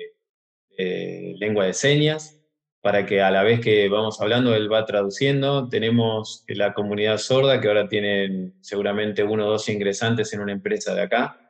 de lengua de señas, para que a la vez que vamos hablando, él va traduciendo. Tenemos la comunidad sorda, que ahora tienen seguramente uno o dos ingresantes en una empresa de acá,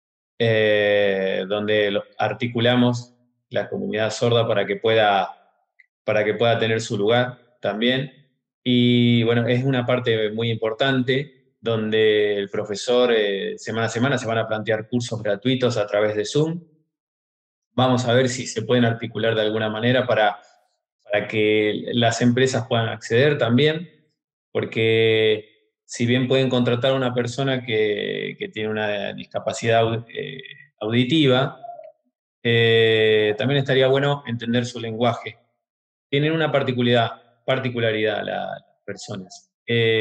donde articulamos la comunidad sorda para que pueda tener su lugar también. Y bueno, es una parte muy importante donde el profesor semana a semana se van a plantear cursos gratuitos a través de Zoom. Vamos a ver si se pueden articular de alguna manera para que las empresas puedan acceder también, porque si bien pueden contratar a una persona que tiene una discapacidad auditiva, también estaría bueno entender su lenguaje. Tienen una particularidad las personas.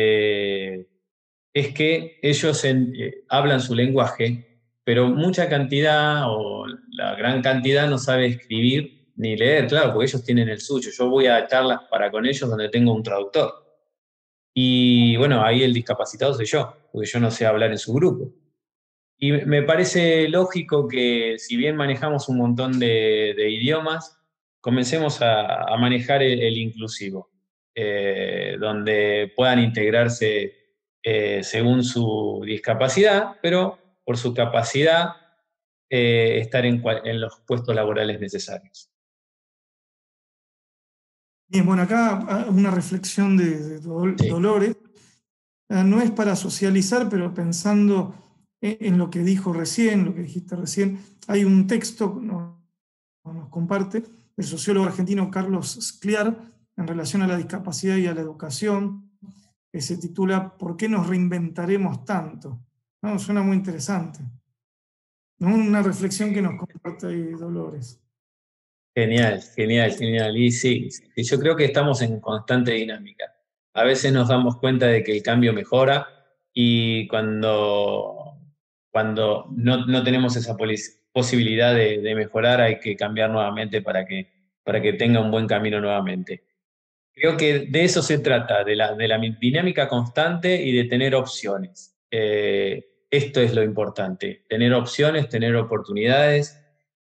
Es que ellos hablan su lenguaje, pero mucha cantidad o la gran cantidad no sabe escribir ni leer, claro, porque ellos tienen el suyo. Yo voy a charlas para con ellos donde tengo un traductor. Y bueno, ahí el discapacitado soy yo, porque yo no sé hablar en su grupo. Y me parece lógico que si bien manejamos un montón de idiomas, comencemos a manejar el inclusivo, donde puedan integrarse según su discapacidad, pero por su capacidad estar en los puestos laborales necesarios. Bien, bueno, acá una reflexión de Sí, Dolores. No es para socializar, pero pensando en lo que dijo recién, lo que dijiste recién, hay un texto que nos comparte el sociólogo argentino Carlos Scliar en relación a la discapacidad y a la educación, que se titula ¿Por qué nos reinventaremos tanto? ¿No? Suena muy interesante. ¿No? Una reflexión que nos comparte ahí Dolores. genial, genial, genial. Y sí, sí, yo creo que estamos en constante dinámica. A veces nos damos cuenta de que el cambio mejora y cuando no tenemos esa posibilidad de mejorar hay que cambiar nuevamente para que tenga un buen camino nuevamente. Creo que de eso se trata, de la dinámica constante y de tener opciones. Esto es lo importante, tener opciones, tener oportunidades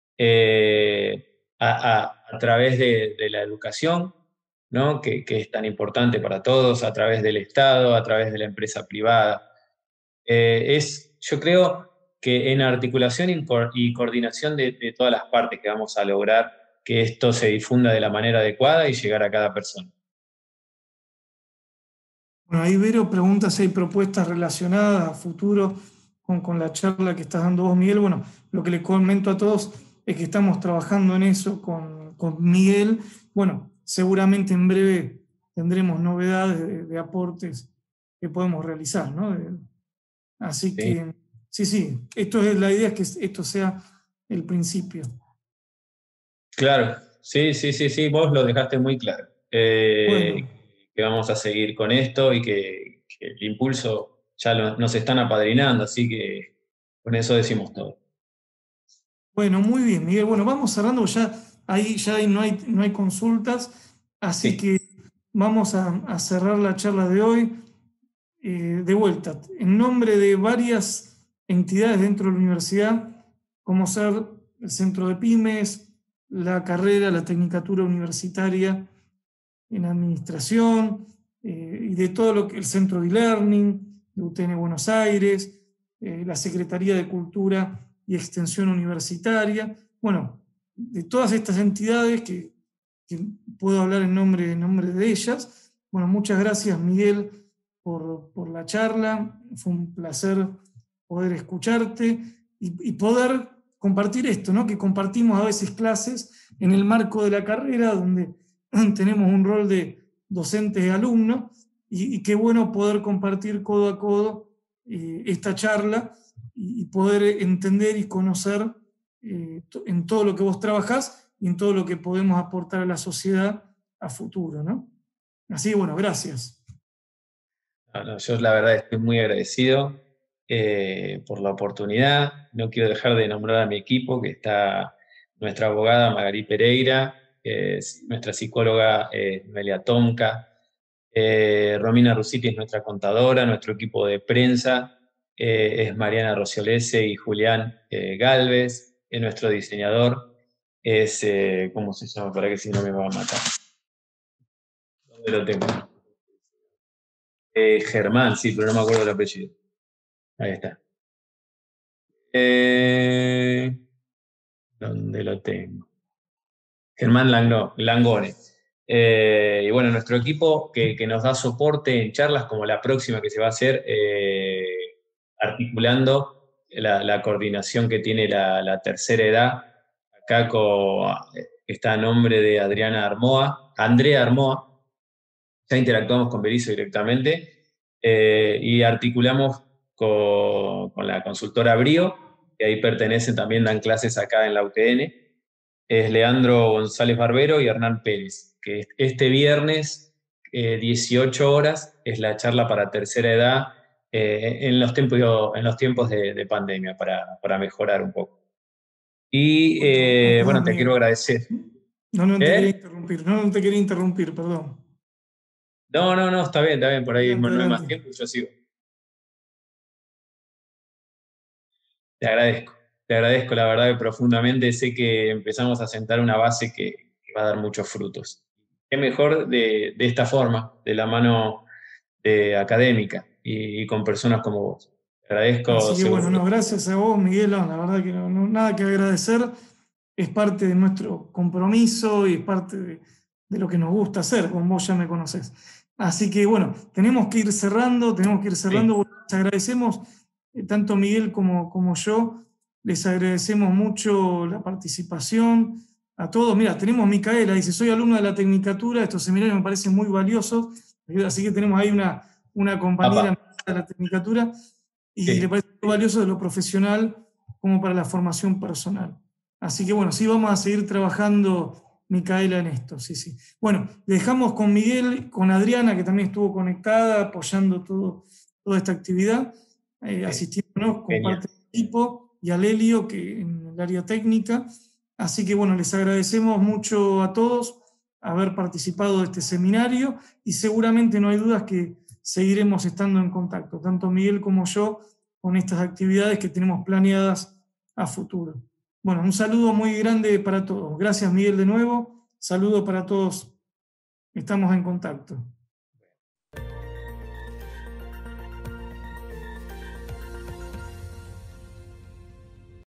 a través de la educación, ¿no? Que es tan importante para todos, a través del Estado, a través de la empresa privada. Yo creo que en articulación y coordinación de todas las partes que vamos a lograr que esto se difunda de la manera adecuada y llegar a cada persona. Bueno, ahí Vero pregunta si hay propuestas relacionadas a futuro con la charla que estás dando vos, Miguel. Bueno, lo que le comento a todos es que estamos trabajando en eso con Miguel. Bueno, seguramente en breve tendremos novedades de aportes que podemos realizar, ¿no? Así ¿Sí? que, sí, la idea es que esto sea el principio. Claro, sí, vos lo dejaste muy claro. Bueno, Que vamos a seguir con esto y que el impulso ya nos están apadrinando, así que con eso decimos todo. bueno, muy bien, Miguel. Bueno, vamos cerrando, ya ahí no hay consultas, así Sí, que vamos a cerrar la charla de hoy. De vuelta, en nombre de varias entidades dentro de la universidad, como ser el Centro de Pymes, la carrera, la Tecnicatura Universitaria en Administración, y de todo lo que el Centro de E-Learning, de UTN Buenos Aires, la Secretaría de Cultura y Extensión Universitaria, bueno, de todas estas entidades que puedo hablar en nombre de ellas. Bueno, muchas gracias, Miguel, por la charla. Fue un placer poder escucharte y poder compartir esto, ¿no? Que compartimos a veces clases en el marco de la carrera, donde tenemos un rol de docentes y alumnos, y qué bueno poder compartir codo a codo esta charla y poder entender y conocer en todo lo que vos trabajás y en todo lo que podemos aportar a la sociedad a futuro, ¿no? Así que bueno, gracias. no, yo la verdad estoy muy agradecido por la oportunidad. No quiero dejar de nombrar a mi equipo, que está nuestra abogada Magali Pereira, nuestra psicóloga Noelia Tomca, Romina Rusiti es nuestra contadora, nuestro equipo de prensa es Mariana Rociolese y Julián Galvez, nuestro diseñador es, ¿cómo se llama? Para que si no me va a matar. ¿Dónde lo tengo? Germán, sí, pero no me acuerdo el apellido. Ahí está. ¿Dónde lo tengo? Germán Langone. Y bueno, nuestro equipo que nos da soporte en charlas como la próxima que se va a hacer, articulando la coordinación que tiene la tercera edad. Acá está a nombre de Andrea Armoa. Ya interactuamos con Berizo directamente y articulamos con la consultora Brio, que ahí pertenecen, también dan clases acá en la UTN. Es Leandro González Barbero y Hernán Pérez, que este viernes, 18 horas, es la charla para tercera edad en los tiempos de pandemia, para mejorar un poco. Y bueno, Perdón, te quiero Miguel. agradecer. No te quería ¿Eh? interrumpir, no te quería interrumpir, perdón. No, está bien, por ahí Adelante, no hay más adelante. tiempo, yo sigo. Te agradezco, te agradezco la verdad que profundamente. Sé que empezamos a sentar una base que va a dar muchos frutos. Qué mejor de esta forma, de la mano académica y con personas como vos. Te agradezco Así que bueno, seguro. no, gracias a vos, Miguel. La verdad que nada que agradecer. Es parte de nuestro compromiso y es parte de lo que nos gusta hacer, como vos ya me conocés. Así que bueno, tenemos que ir cerrando. Sí, Bueno, les agradecemos, tanto Miguel como yo, les agradecemos mucho la participación a todos. Mira, tenemos Micaela, dice, soy alumna de la Tecnicatura, estos seminarios me parecen muy valiosos, así que tenemos ahí una papá, compañera de la Tecnicatura y le sí. parece muy valioso de lo profesional como para la formación personal. Así que bueno, sí vamos a seguir trabajando, Micaela, en esto, sí. Bueno, dejamos con Miguel, con Adriana, que también estuvo conectada, apoyando toda esta actividad, Sí. asistiéndonos con Genial. parte del equipo, y a Lelio, que en el área técnica. Así que bueno, les agradecemos mucho a todos haber participado de este seminario y seguramente no hay dudas que seguiremos estando en contacto, tanto Miguel como yo, con estas actividades que tenemos planeadas a futuro. Bueno, un saludo muy grande para todos. Gracias, Miguel, de nuevo. Saludo para todos. Estamos en contacto.